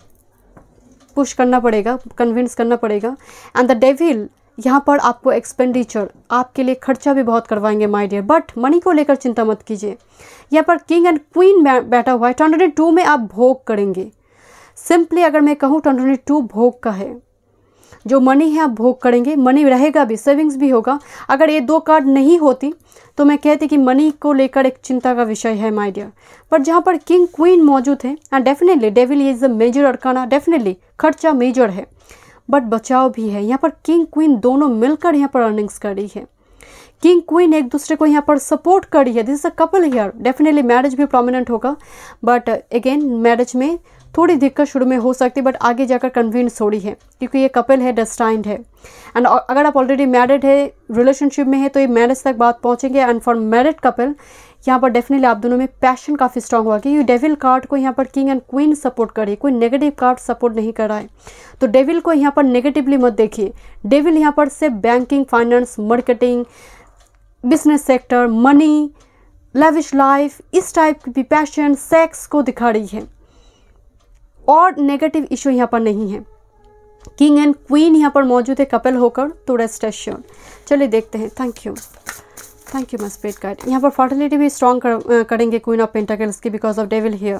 Speaker 1: पुश करना पड़ेगा, कन्विंस करना पड़ेगा। एंड द डेविल यहाँ पर आपको एक्सपेंडिचर, आपके लिए खर्चा भी बहुत करवाएंगे माय डियर, बट मनी को लेकर चिंता मत कीजिए। यहाँ पर किंग एंड क्वीन बैठा हुआ है। ट्वेंटी टू में आप भोग करेंगे। सिंपली अगर मैं कहूँ ट्वेंटी टू भोग का है। जो मनी है आप भोग करेंगे, मनी रहेगा भी, सेविंग्स भी होगा। अगर ये दो कार्ड नहीं होती तो मैं कहती कि मनी को लेकर एक चिंता का विषय है माय डियर। पर जहाँ पर किंग क्वीन मौजूद है and definitely devil is a major arcana, definitely खर्चा मेजर है बट बचाव भी है। यहाँ पर किंग क्वीन दोनों मिलकर यहाँ पर अर्निंग्स कर रही है। किंग क्वीन एक दूसरे को यहाँ पर सपोर्ट कर रही है। This is a couple here. Definitely marriage भी प्रोमिनेंट होगा, बट अगेन मैरिज में थोड़ी दिक्कत शुरू में हो सकती है, बट आगे जाकर कन्विंस हो रही है क्योंकि ये कपल है, डेस्टाइंड है। एंड अगर आप ऑलरेडी मैरिड है, रिलेशनशिप में है, तो ये मैरिज तक बात पहुँचेंगे। एंड फॉर मैरिड कपल यहाँ पर डेफिनेटली आप दोनों में पैशन काफ़ी स्ट्रांग हुआ कि ये डेविल कार्ड को यहाँ पर किंग एंड क्वीन सपोर्ट कर रही है, कोई नेगेटिव कार्ड सपोर्ट नहीं कर रहा है। तो डेविल को यहाँ पर नेगेटिवली मत देखिए। डेविल यहाँ पर से banking, finance, marketing, business sector, money, lavish life, इस टाइप की पैशन, सेक्स को दिखा रही है और नेगेटिव इशू यहाँ पर नहीं है। किंग एंड क्वीन यहाँ पर मौजूद है कपल होकर, तो रेस्ट एश्योर्ड। चलिए देखते हैं। Thank you, thank you my spirit guide. यहाँ पर फर्टिलिटी भी स्ट्रॉन्ग कर, करेंगे क्वीन ऑफ पेंटाकल्स की, बिकॉज ऑफ डेविल हियर।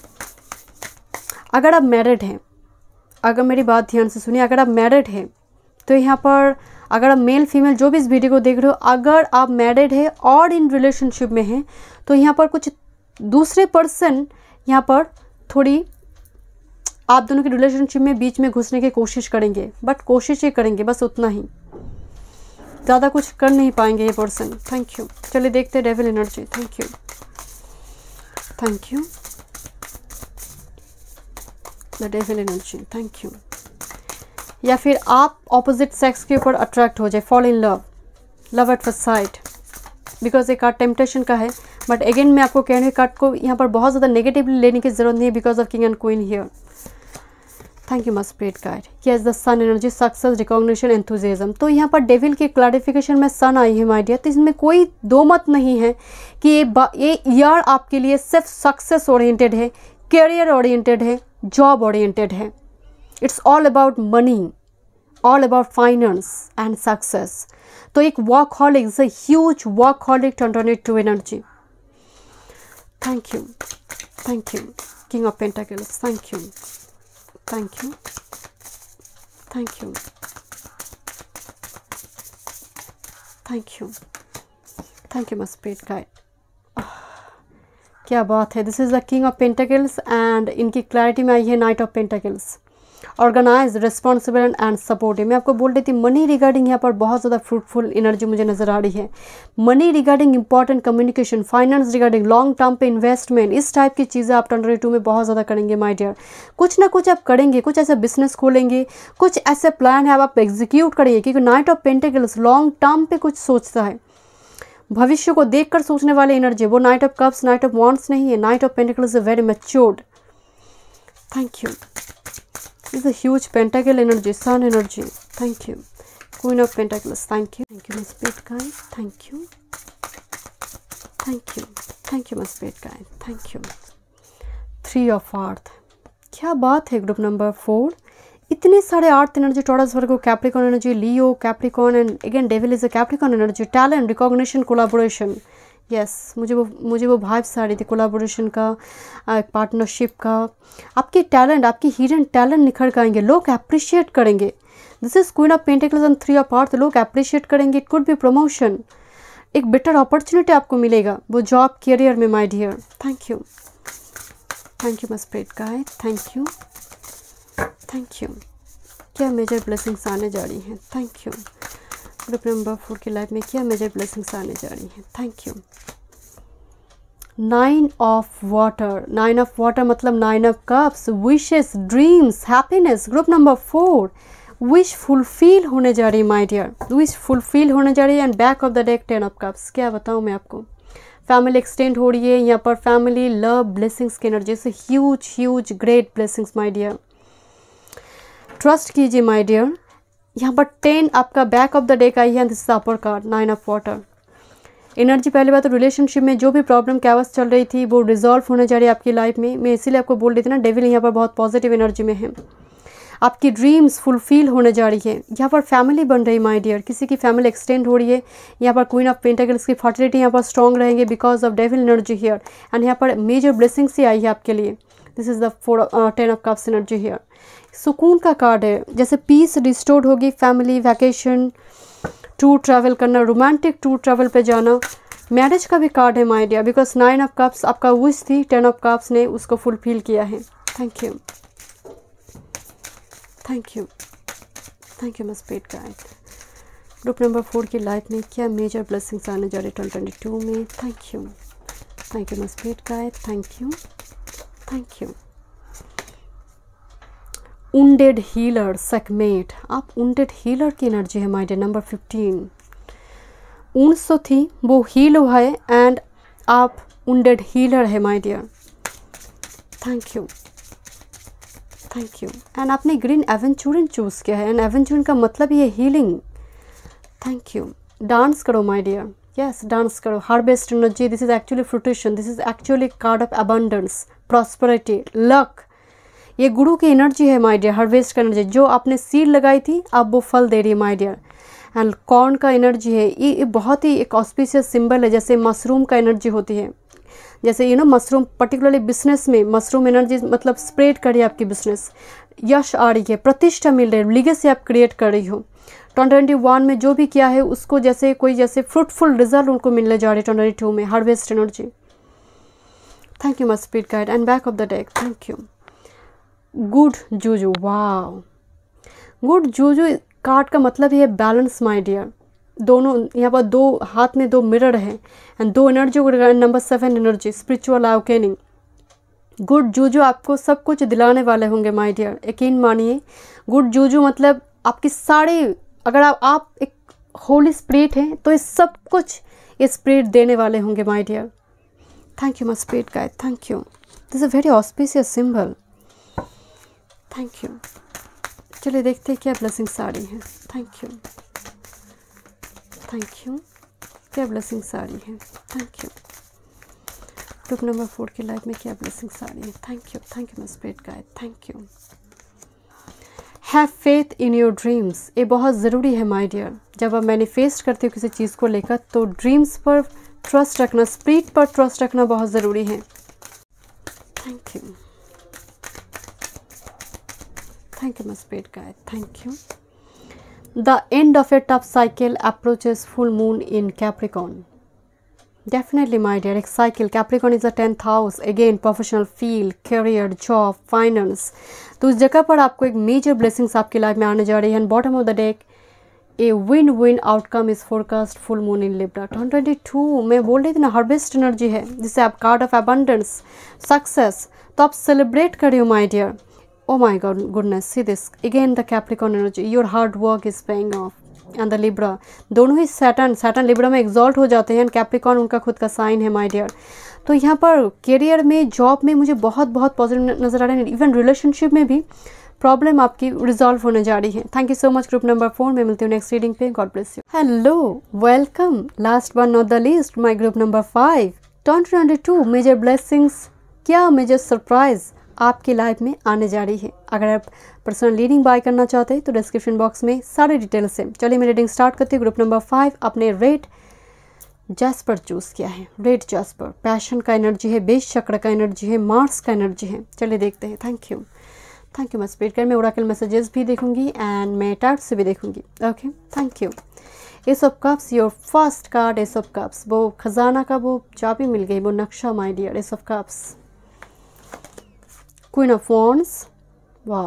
Speaker 1: अगर आप मैरिड हैं, अगर मेरी बात ध्यान से सुनिए, अगर आप मैरिड हैं तो यहाँ पर अगर आप मेल फीमेल जो भी इस वीडियो को देख रहे हो, अगर आप मैरिड है और इन रिलेशनशिप में हैं तो यहाँ पर कुछ दूसरे पर्सन यहाँ पर थोड़ी आप दोनों के रिलेशनशिप में बीच में घुसने की कोशिश करेंगे, बट कोशिश ही करेंगे, बस उतना ही, ज़्यादा कुछ कर नहीं पाएंगे ये पर्सन। Thank you. चलिए देखते हैं devil energy. Thank you, thank you the devil energy. Thank you. या फिर आप ऑपोजिट सेक्स के ऊपर अट्रैक्ट हो जाए, fall in love, love at first sight, because ये कार्ड टेम्पटेशन का है। बट अगेन मैं आपको कह रही हूँ कार्ड को यहाँ पर बहुत ज़्यादा नेगेटिवली लेने की जरूरत नहीं है, because of king and queen here. Thank you my spirit guide. Yes, the sun energy, success, recognition, enthusiasm. तो यहाँ पर डेविल की क्लैरिफिकेशन में सन आई है माय डियर। तो इसमें कोई दो मत नहीं है कि ये ये ईयर आपके लिए सिर्फ सक्सेस ओरिएंटेड है, करियर ओरिएंटेड है, जॉब ओरिएंटेड है। It's all about money, all about finance and success. तो एक workaholic, is a huge workaholic twenty two energy. Thank you, thank you. King of pentacles, thank you, thank you, thank you, thank you, thank you my spirit guide. क्या बात है, this is the king of pentacles and इनकी क्लैरिटी में आई है knight of pentacles. Organise, responsible and supportive. मैं आपको बोल रही थी मनी रिगार्डिंग यहाँ पर बहुत ज़्यादा फ्रूटफुल एनर्जी मुझे नज़र आ रही है। Money regarding important communication, finance regarding, long term पे इन्वेस्टमेंट, इस टाइप की चीज़ें आप ट्वेंटी टू में बहुत ज़्यादा करेंगे माय डियर। कुछ ना कुछ आप करेंगे, कुछ ऐसा बिजनेस खोलेंगे, कुछ ऐसे प्लान है आप एग्जीक्यूट करेंगे, क्योंकि knight of pentacles long term पे कुछ सोचता है, भविष्य को देखकर सोचने वाली एनर्जी। वो knight of cups, knight of wands नहीं है। Knight of pentacles is very matured. Thank you. Is a huge pentacle energy, sun energy. Thank you. Queen of pentacles, thank you, thank you my spirit guide, thank you, thank you, thank you my spirit guide, thank you. Three of earth, क्या बात है ग्रुप नंबर फोर। इतने सारे earth energy, Taurus, Virgo, Capricorn energy, Leo, Capricorn and again devil is a Capricorn energy. Talent, recognition, collaboration. Yes, मुझे वो मुझे वो वाइब्स आ रही थी कोलाबोरेशन का, पार्टनरशिप का। आपकी टैलेंट, आपकी हिडन टैलेंट निखर कर आएंगे, लोग अप्रिशिएट करेंगे। This is queen of pentacles and three of earth. लोग अप्रिशिएट करेंगे। इट कुड बी प्रमोशन, एक बेटर अपॉर्चुनिटी आपको मिलेगा वो जॉब करियर में my dear. Thank you, thank you my spirit guide, thank you, thank you. क्या मेजर ब्लेसिंग्स आने जा रही हैं। Thank you. Group number four की लाइफ में क्या मेजर ब्लेसिंग्स आने जा रही हैं। Thank you. Nine of water, nine of water मतलब nine of cups, wishes, dreams, happiness. Group number four, wish fulfil होने जा रही है माय डियर, विश फुलफिल होने जा रही है। And back of the deck ten of cups. क्या बताऊँ मैं आपको, फैमिली एक्सटेंड हो रही है यहाँ पर, फैमिली लव ब्लेसिंग्स की एनर्जी से huge huge great blessings my dear. Trust कीजिए माय डियर। यहाँ पर टेन आपका बैक ऑफ द डेक आई है, this is upper card, nine of water energy. पहली बात तो रिलेशनशिप में जो भी प्रॉब्लम कैवस चल रही थी वो रिजॉल्व होने जा रही है आपकी लाइफ में। मैं इसीलिए आपको बोल रही थी ना, डेविल यहाँ पर बहुत पॉजिटिव एनर्जी में है। आपकी ड्रीम्स फुलफिल होने जा रही है। यहाँ पर फैमिली बन रही है माय डियर, किसी की फैमिली एक्सटेंड हो रही है। यहाँ पर क्वीन ऑफ पेंटाकल्स की फर्टिलिटी यहाँ पर स्ट्रॉन्ग रहेंगे because of devil energy here. And यहाँ पर मेजर ब्लेसिंग्स ही आई है आपके लिए। This is the four ten of cups energy here. सुकून का कार्ड है, जैसे पीस रिस्टोर्ड होगी, फैमिली, वैकेशन, टूर ट्रैवल करना, रोमांटिक टूर ट्रैवल पे जाना। मैरिज का भी कार्ड है my dear, because nine of cups आपका विश थी, टेन ऑफ कप्स ने उसको फुलफिल किया है। Thank you, thank you, thank you my spirit guide. Group number four की लाइफ में क्या मेजर ब्लेसिंग्स आने जा रहे हैं ट्वेंटी ट्वेंटी टू में। Thank you, thank you my spirit guide, thank you, thank you. Wounded healer, Sekhmet, आप उंडेड हीलर की एनर्जी है my dear. Number fifteen, wounds तो थी वो हील हुआ है एंड आप उंडेड हीलर है my dear. Thank you, thank you. And आपने ग्रीन एवेंचुरिन चूज़ किया है, एंड एवेंचुरिन का मतलब ये हीलिंग। Thank you. डांस करो माय डियर, यस डांस करो। Harvest energy, this is actually fruition, this is actually card of abundance, prosperity, luck. ये गुरु की एनर्जी है माय डियर, हार्वेस्ट का एनर्जी। जो आपने सीड लगाई थी अब वो फल दे रही है माय डियर। एंड कॉर्न का एनर्जी है, ये बहुत ही एक ऑस्पिशियस सिंबल है, जैसे मशरूम का एनर्जी होती है। जैसे you know mushroom, particularly business में मशरूम एनर्जी मतलब स्प्रेड करिए आपकी बिजनेस। यश आ रही है, प्रतिष्ठा मिल रही है, लीगेसी आप क्रिएट कर रही हो। ट्वेंटी ट्वेंटी वन में जो भी किया है उसको जैसे कोई जैसे फ्रूटफुल रिजल्ट उनको मिलने जा रही है। ट्वेंटी ट्वेंटी टू में harvest energy. Thank you my spirit guide. And back of the deck, thank you. Good juju, wow. Good juju card का मतलब है बैलेंस माय डियर। दोनों यहाँ पर दो हाथ में दो मिरर है एंड दो energy. Number seven energy, spiritual awakening. Good juju आपको सब कुछ दिलाने वाले होंगे माय डियर, यकीन मानिए। गुड जूजू मतलब आपकी सारी, अगर आप, आप एक होली स्पिरिट हैं तो ये सब कुछ ये स्पिरिट देने वाले होंगे my dear. Thank you my spirit guide, thank you. This is a very auspicious symbol. Thank you. चलिए देखते हैं क्या ब्लेसिंग्स आ रही हैं। Thank you, thank you. क्या ब्लेसिंग्स आ रही हैं। Thank you. Group number four की लाइफ में क्या ब्लेसिंग्स आ रही हैं। Thank you, thank you my spirit guide, thank you. Have faith in your dreams, ये बहुत ज़रूरी है माय डियर। जब आप मैनिफेस्ट करते हो किसी चीज़ को लेकर तो ड्रीम्स पर ट्रस्ट रखना, स्पिरिट पर ट्रस्ट रखना बहुत ज़रूरी है। Thank you, thank you my spirit guide, thank you. The end of a tough cycle approaches full moon in Capricorn. Definitely my dear, एक cycle, Capricorn is a tenth house, again professional field, career, job, finance। तो उस जगह पर आपको एक मेजर ब्लेसिंग्स आपकी लाइफ में आने जा रही है। And bottom of the deck a win win outcome is forecast full moon in Libra. Twenty twenty two मैं बोल रही थी ना, हार्वेस्ट एनर्जी है, जिससे आप कार्ड ऑफ अबंडेंस, सक्सेस, तो आप सेलिब्रेट करिए my dear. Oh my God goodness, see this again the Capricorn energy, your hard work is paying off. And the Libra, दोनों ही सैटर्न सैटर्न लिब्रा में एग्जॉल्ट हो जाते हैं। कैप्रिकॉर्न उनका खुद का साइन है माय डियर। तो यहाँ पर करियर में, जॉब में मुझे बहुत बहुत पॉजिटिव नजर आ रहे हैं। इवन रिलेशनशिप में भी प्रॉब्लम आपकी रिजॉल्व होने जा रही है। Thank you so much group number four में मिलती हूँ नेक्स्ट रीडिंग पे। God bless you. Hello, welcome, last but not the least my group number five. Twenty twenty two major blessings, क्या मेजर सरप्राइज आपकी लाइफ में आने जा रही है। अगर आप पर्सनल रीडिंग बाय करना चाहते हैं तो डिस्क्रिप्शन बॉक्स में सारे डिटेल्स हैं। चलिए मैं रीडिंग स्टार्ट करती हूँ। ग्रुप नंबर फाइव, अपने रेड जैस्पर चूज़ किया है। रेड जैस्पर पैशन का एनर्जी है, बेस चक्र का एनर्जी है, मार्स का एनर्जी है। चलिए देखते हैं। थैंक यू, थैंक यू मैं स्पीड कर मैं ओरेकल मैसेजेस भी देखूंगी एंड मैं टार्ट से भी देखूंगी। Okay, thank you. Ace of cups, your first card ace of cups, वो खजाना का वो चाबी मिल गई, वो नक्शा my dear. Ace of cups, Queen of Wands, wow,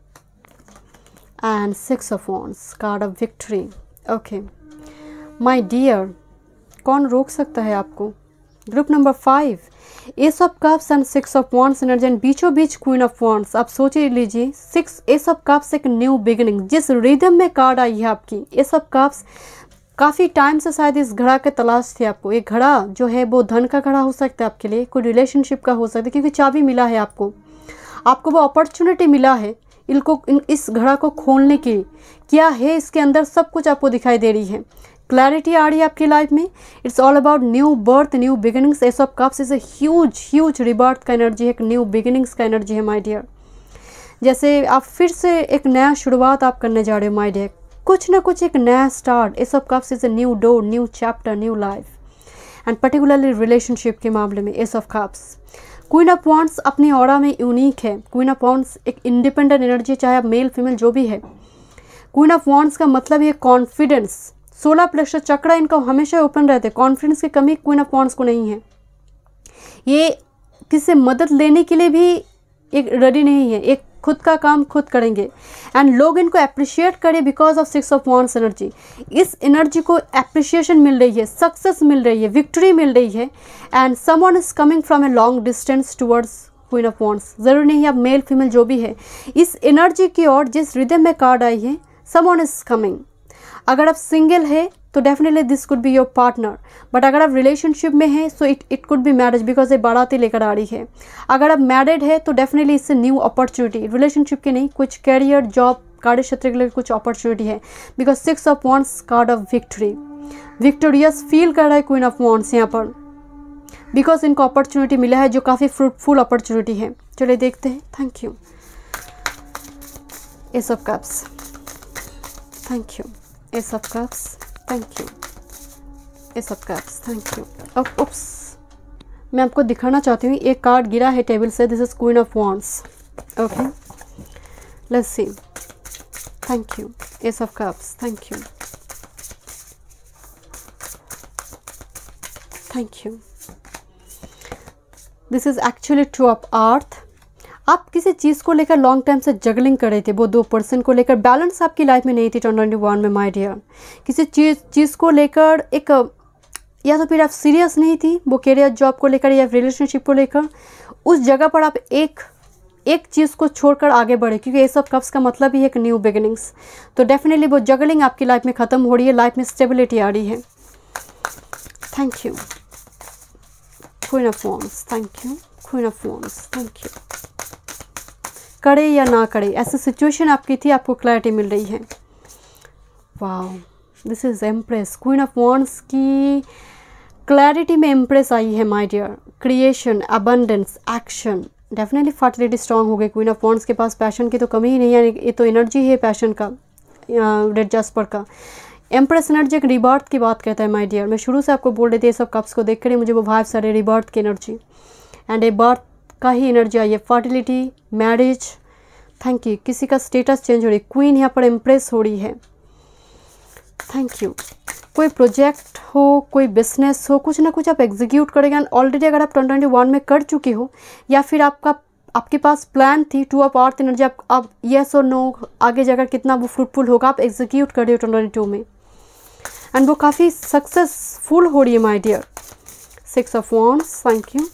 Speaker 1: and Six of Wands, card of victory. Okay, my dear, कौन रोक सकता है आपको। Group number five, ace of cups and six of wands energy and बीचों बीच क्वीन ऑफ वॉन्ड्स। आप सोच ही लीजिए, सिक्स एस ऑफ कप्स एक न्यू बिगिनिंग, जिस रिदम में कार्ड आई है आपकी एस ऑफ कप्स, काफ़ी टाइम से शायद इस घड़ा के तलाश थी आपको। एक घड़ा जो है वो धन का घड़ा हो सकता है आपके लिए, कोई रिलेशनशिप का हो सकता है, क्योंकि चाबी मिला है आपको, आपको वो अपॉर्चुनिटी मिला है इनको इन इस घड़ा को खोलने की। क्या है इसके अंदर, सब कुछ आपको दिखाई दे रही है, क्लैरिटी आ रही है आपकी लाइफ में। It's all about new birth, new beginnings. Ace of cups is a huge huge rebirth का एनर्जी है, एक न्यू बिगिनिंग्स का एनर्जी है माय डियर। जैसे आप फिर से एक नया शुरुआत आप करने जा रहे हो माय डियर, कुछ ना कुछ एक नया start. Ace of cups is a new door, new chapter, new life. And particularly relationship के मामले में ace of cups. Queen of wands अपनी ऑरा में यूनिक है। क्वीन ऑफ वॉन्ड्स एक इंडिपेंडेंट एनर्जी, चाहे आप मेल फीमेल जो भी है। क्वीन ऑफ वॉन्ड्स का मतलब ये कॉन्फिडेंस, सोलह प्लस चक्र इनका हमेशा ओपन रहते हैं। कॉन्फिडेंस की कमी क्वीन ऑफ वॉन्ड्स को नहीं है। ये किसी से मदद लेने के लिए भी एक रेडी नहीं है, एक खुद का काम खुद करेंगे। एंड लोग इनको अप्रिशिएट करें because of six of wands energy. इस एनर्जी को अप्रिशिएशन मिल रही है, सक्सेस मिल रही है, विक्ट्री मिल रही है। And someone is coming from a long distance towards queen of wands. ज़रूरी नहीं है अब मेल फीमेल जो भी है, इस एनर्जी की ओर जिस रिदम में कार्ड आई है, समवन इज कमिंग। अगर आप सिंगल है तो definitely this could be your partner, but अगर आप रिलेशनशिप में हैं so it it could be marriage, because ये बाराती लेकर आ रही है। अगर आप मैरिड है तो डेफिनेटली इससे न्यू अपॉर्चुनिटी, रिलेशनशिप की नहीं, कुछ कैरियर, जॉब, कार्य क्षेत्र के लिए कुछ अपॉर्चुनिटी है। Because six of wands card of victory, victorious feel कर रहा है क्वीन ऑफ वॉन्ड्स यहाँ पर, बिकॉज इनको अपॉर्चुनिटी मिला है जो काफ़ी फ्रूटफुल अपॉर्चुनिटी है। चलिए देखते हैं। Thank you. Ace of cups, thank you. Ace of cups, thank you. Ace of cups, thank you. अब उप्स, मैं आपको दिखाना चाहती हूँ, एक कार्ड गिरा है टेबल से, this is queen of wands. Okay, let's see. Thank you. Ace of cups, thank you, thank you. This is actually two of earth. आप किसी चीज़ को लेकर लॉन्ग टाइम से जगलिंग कर रहे थे, वो दो पर्सन को लेकर बैलेंस आपकी लाइफ में नहीं थी ट्वेंटी ट्वेंटी वन में माय डियर। किसी चीज़ चीज़ को लेकर एक, या तो फिर आप सीरियस नहीं थी, वो कैरियर जॉब को लेकर या रिलेशनशिप को लेकर, उस जगह पर आप एक एक चीज़ को छोड़कर आगे बढ़े, क्योंकि ये सब कप्स का मतलब ही है एक न्यू बिगिनिंग्स। तो डेफिनेटली वो जगलिंग आपकी लाइफ में ख़त्म हो रही है, लाइफ में स्टेबिलिटी आ रही है। Thank you. Queen of wands, thank you. Queen of wands, thank you. करे या ना करे, ऐसी सिचुएशन आपकी थी, आपको क्लैरिटी मिल रही है। Wow, this is empress. Queen of wands की क्लैरिटी में एम्प्रेस आई है my dear. Creation, abundance, action, definitely fertility strong हो गई। क्वीन ऑफ वॉन्ड्स के पास पैशन की तो कमी ही नहीं है, ये तो एनर्जी है पैशन का, रेड जैस्पर का। एम्प्रेस एनर्जी एक रिबर्थ की बात कहता है माय डियर। मैं शुरू से आपको बोल रही थी, ये सब कप्स को देख कर ही मुझे वो वाइब सारे रिबर्थ की एनर्जी एंड ए बर्थ का ही एनर्जी आई है। Fertility, marriage, thank you. किसी का स्टेटस चेंज हो रही है, क्वीन यहाँ पर इम्प्रेस हो रही है, थैंक यू। कोई प्रोजेक्ट हो, कोई बिजनेस हो, कुछ ना कुछ आप एग्जीक्यूट करेंगे। एंड ऑलरेडी अगर आप ट्वेंटी ट्वेंटी वन में कर चुके हो या फिर आपका आपके पास प्लान थी टू ऑफ अर्थ एनर्जी, आप अब येस और नो आगे जाकर कितना वो फ्रूटफुल होगा, आप एग्जीक्यूट कर रहे हो ट्वेंटी ट्वेंटी टू में एंड वो काफ़ी सक्सेसफुल हो रही है my dear. Six of wands, thank you,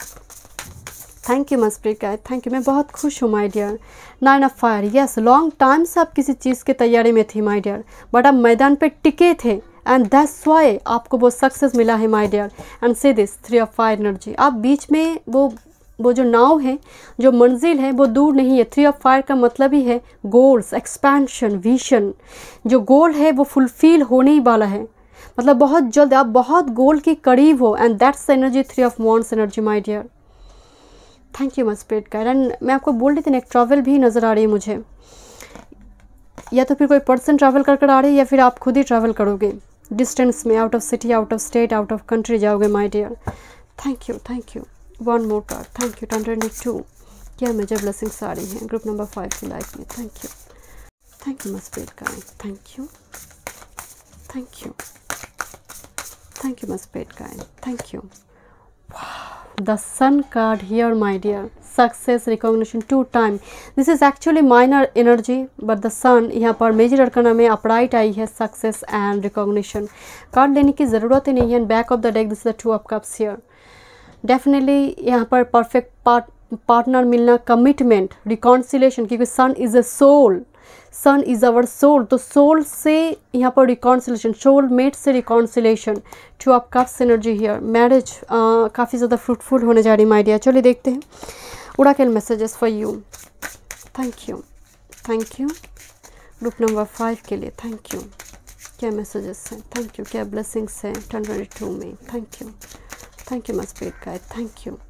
Speaker 1: thank you my spirit guide, thank you. मैं बहुत खुश हूँ my dear. Nine of fire, yes long time से आप किसी चीज़ की तैयारी में थी माय डियर, बट आप मैदान पे टिके थे एंड दैट्स वाई आपको वो सक्सेस मिला है my dear. And see this three of fire energy, आप बीच में वो वो जो नाव है, जो मंजिल है वो दूर नहीं है। थ्री ऑफ फायर का मतलब ही है गोल्स, एक्सपेंशन, विजन। जो गोल है वो फुलफिल होने ही वाला है, मतलब बहुत जल्द आप बहुत गोल के करीब हो and that's energy three of wands energy my dear. Thank you my spirit guide. And मैं आपको बोल रही थी ना, एक ट्रैवल भी नज़र आ रही है मुझे, या तो फिर कोई पर्सन ट्रैवल कर कर आ रही है या फिर आप खुद ही ट्रैवल करोगे डिस्टेंस में, out of city, out of state, out of country जाओगे my dear. Thank you, thank you. One more card, thank you. Twenty two क्या मेजर ब्लेसिंग्स आ रही हैं ग्रुप नंबर फाइव की लाइफ में। Thank you, thank you my spirit guide, thank you, thank you, thank you my spirit guide, thank you. The sun card here my dear, success, recognition, two time. This is actually minor energy but the sun यहाँ पर मेजर अरकाना में अपराइट आई है, सक्सेस एंड रिकॉग्निशन। कार्ड लेने की ज़रूरत ही नहीं है। Back of the deck this is the two of cups here. Definitely यहाँ पर परफेक्ट पार्ट पार्टनर मिलना, कमिटमेंट, रिकॉन्सिलेशन, क्योंकि sun is a soul, sun is our soul, तो सोल से यहाँ पर रिकॉन्सिलेशन, सोल मेट से reconciliation. Two of cups energy here, marriage काफ़ी ज़्यादा फ्रूटफुल होने जा रही माय डियर। चलिए देखते हैं oracle messages for you. Thank you, thank you group number five के लिए। थैंक यू, क्या मैसेजेस हैं, थैंक यू, क्या ब्लेसिंग्स हैं ट्वेंटी ट्वेंटी टू में। Thank you, thank you my spirit guide, thank you.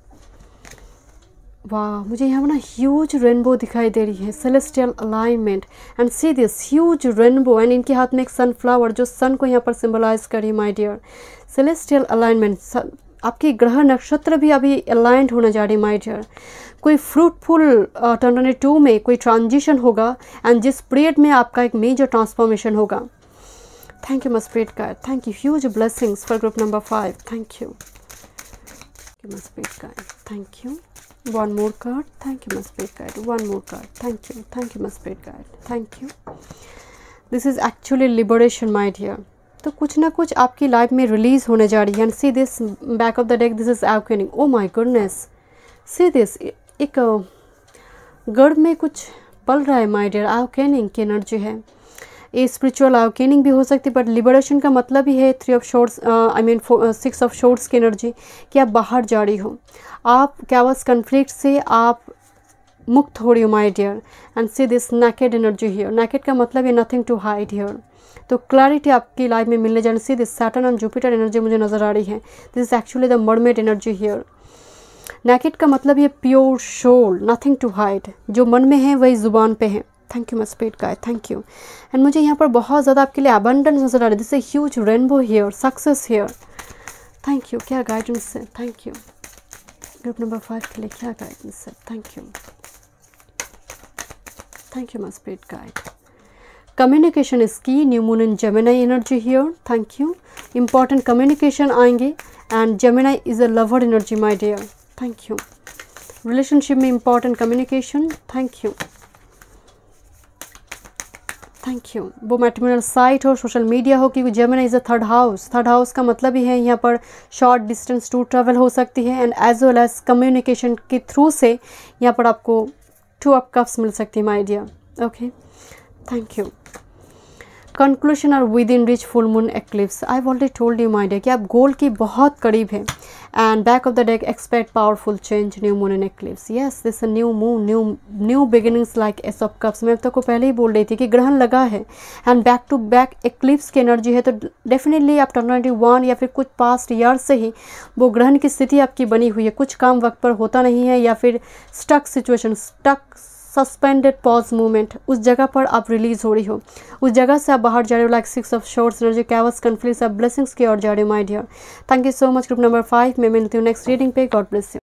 Speaker 1: वाह, मुझे यहाँ पर ना ह्यूज रेनबो दिखाई दे रही है, celestial alignment and see this huge rainbow and इनके हाथ में एक सनफ्लावर जो सन को यहाँ पर सिंबलाइज करी माय डियर। सेलेस्टियल अलाइनमेंट, आपकी ग्रह नक्षत्र भी अभी अलाइंड होने जा रही माय डियर। कोई फ्रूटफुल ट्वेंटी टू में कोई ट्रांजिशन होगा एंड जिस पीरियड में आपका एक मेजर ट्रांसफॉर्मेशन होगा। Thank you my spirit guide, thank you. Huge blessings for group number five. Thank you, thank you my spirit guide, thank you. One more card, thank you my spirit guide. One more card, thank you, thank you my spirit guide, thank you. This is actually liberation my dear. तो कुछ ना कुछ आपकी लाइफ में रिलीज होने जा रही है। See this back of the deck, this is awakening. Oh my goodness, see this, एक गर्भ में कुछ पल रहा है माय डियर, अवेकनिंग की एनर्जी है। ये स्पिरिचुअल अवेकनिंग भी हो सकती है बट लिबरेशन का मतलब ही है three of swords, I mean six of swords की एनर्जी, कि आप बाहर जा रही हो, आप क्या बस कन्फ्लिक्ट से आप मुक्त हो रही हो my dear. And see this naked energy here, naked का मतलब है नथिंग टू हाइड हियर, तो क्लैरिटी आपकी लाइफ में मिलने जाने। See this Saturn and Jupiter energy मुझे नज़र आ रही है। This is actually the mermaid energy here. Naked का मतलब ये pure soul, nothing to hide, जो मन में है वही जुबान पे है। Thank you my spirit guide, thank you. And मुझे यहाँ पर बहुत ज़्यादा आपके लिए अबंडेंस नजर आ रही है। This is huge rainbow here, success here. Thank you, क्या गाइडेंस है, thank you. Group number five के लिए क्या गाइडेंस है, thank you, thank you my spirit guide. Communication is key, new moon in Gemini energy here. Thank you. Important communication आएंगे and Gemini is a lover energy my dear. Thank you. Relationship में important communication. Thank you, thank you. वो मैट्रिमोनियल साइट हो, सोशल मीडिया हो, क्योंकि Gemini is a third house. Third house का मतलब ही है यहाँ पर शॉर्ट डिस्टेंस टू ट्रैवल हो सकती है and as well as communication के थ्रू से यहाँ पर आपको टू ऑफ कप्स मिल सकती है my dear. Okay, thank you. Conclusion और within reach full moon eclipse, I have already told you my dear कि आप गोल की बहुत करीब है। And back of the deck, expect powerful change, new moon in eclipse. Yes, this a new moon, new new beginnings like ace of cups. मैं अब तक को पहले ही बोल रही थी कि ग्रहण लगा है and back to back eclipse की एनर्जी है, तो डेफिनेटली आप ट्वेंटी वन या फिर कुछ पास्ट ईयर से ही वो ग्रहण की स्थिति आपकी बनी हुई है। कुछ काम वक्त पर होता नहीं है या फिर stuck situation, stuck suspended pause movement, उस जगह पर आप रिलीज हो रही हो, उस जगह से आप बाहर जा रहे हो। Like six of swords energy, chaos conflicts, आप ब्लेसिंग्स की ओर जा रहे हो my dear. Thank you so much group number five में मिलती हूँ नेक्स्ट रीडिंग पे। God bless you.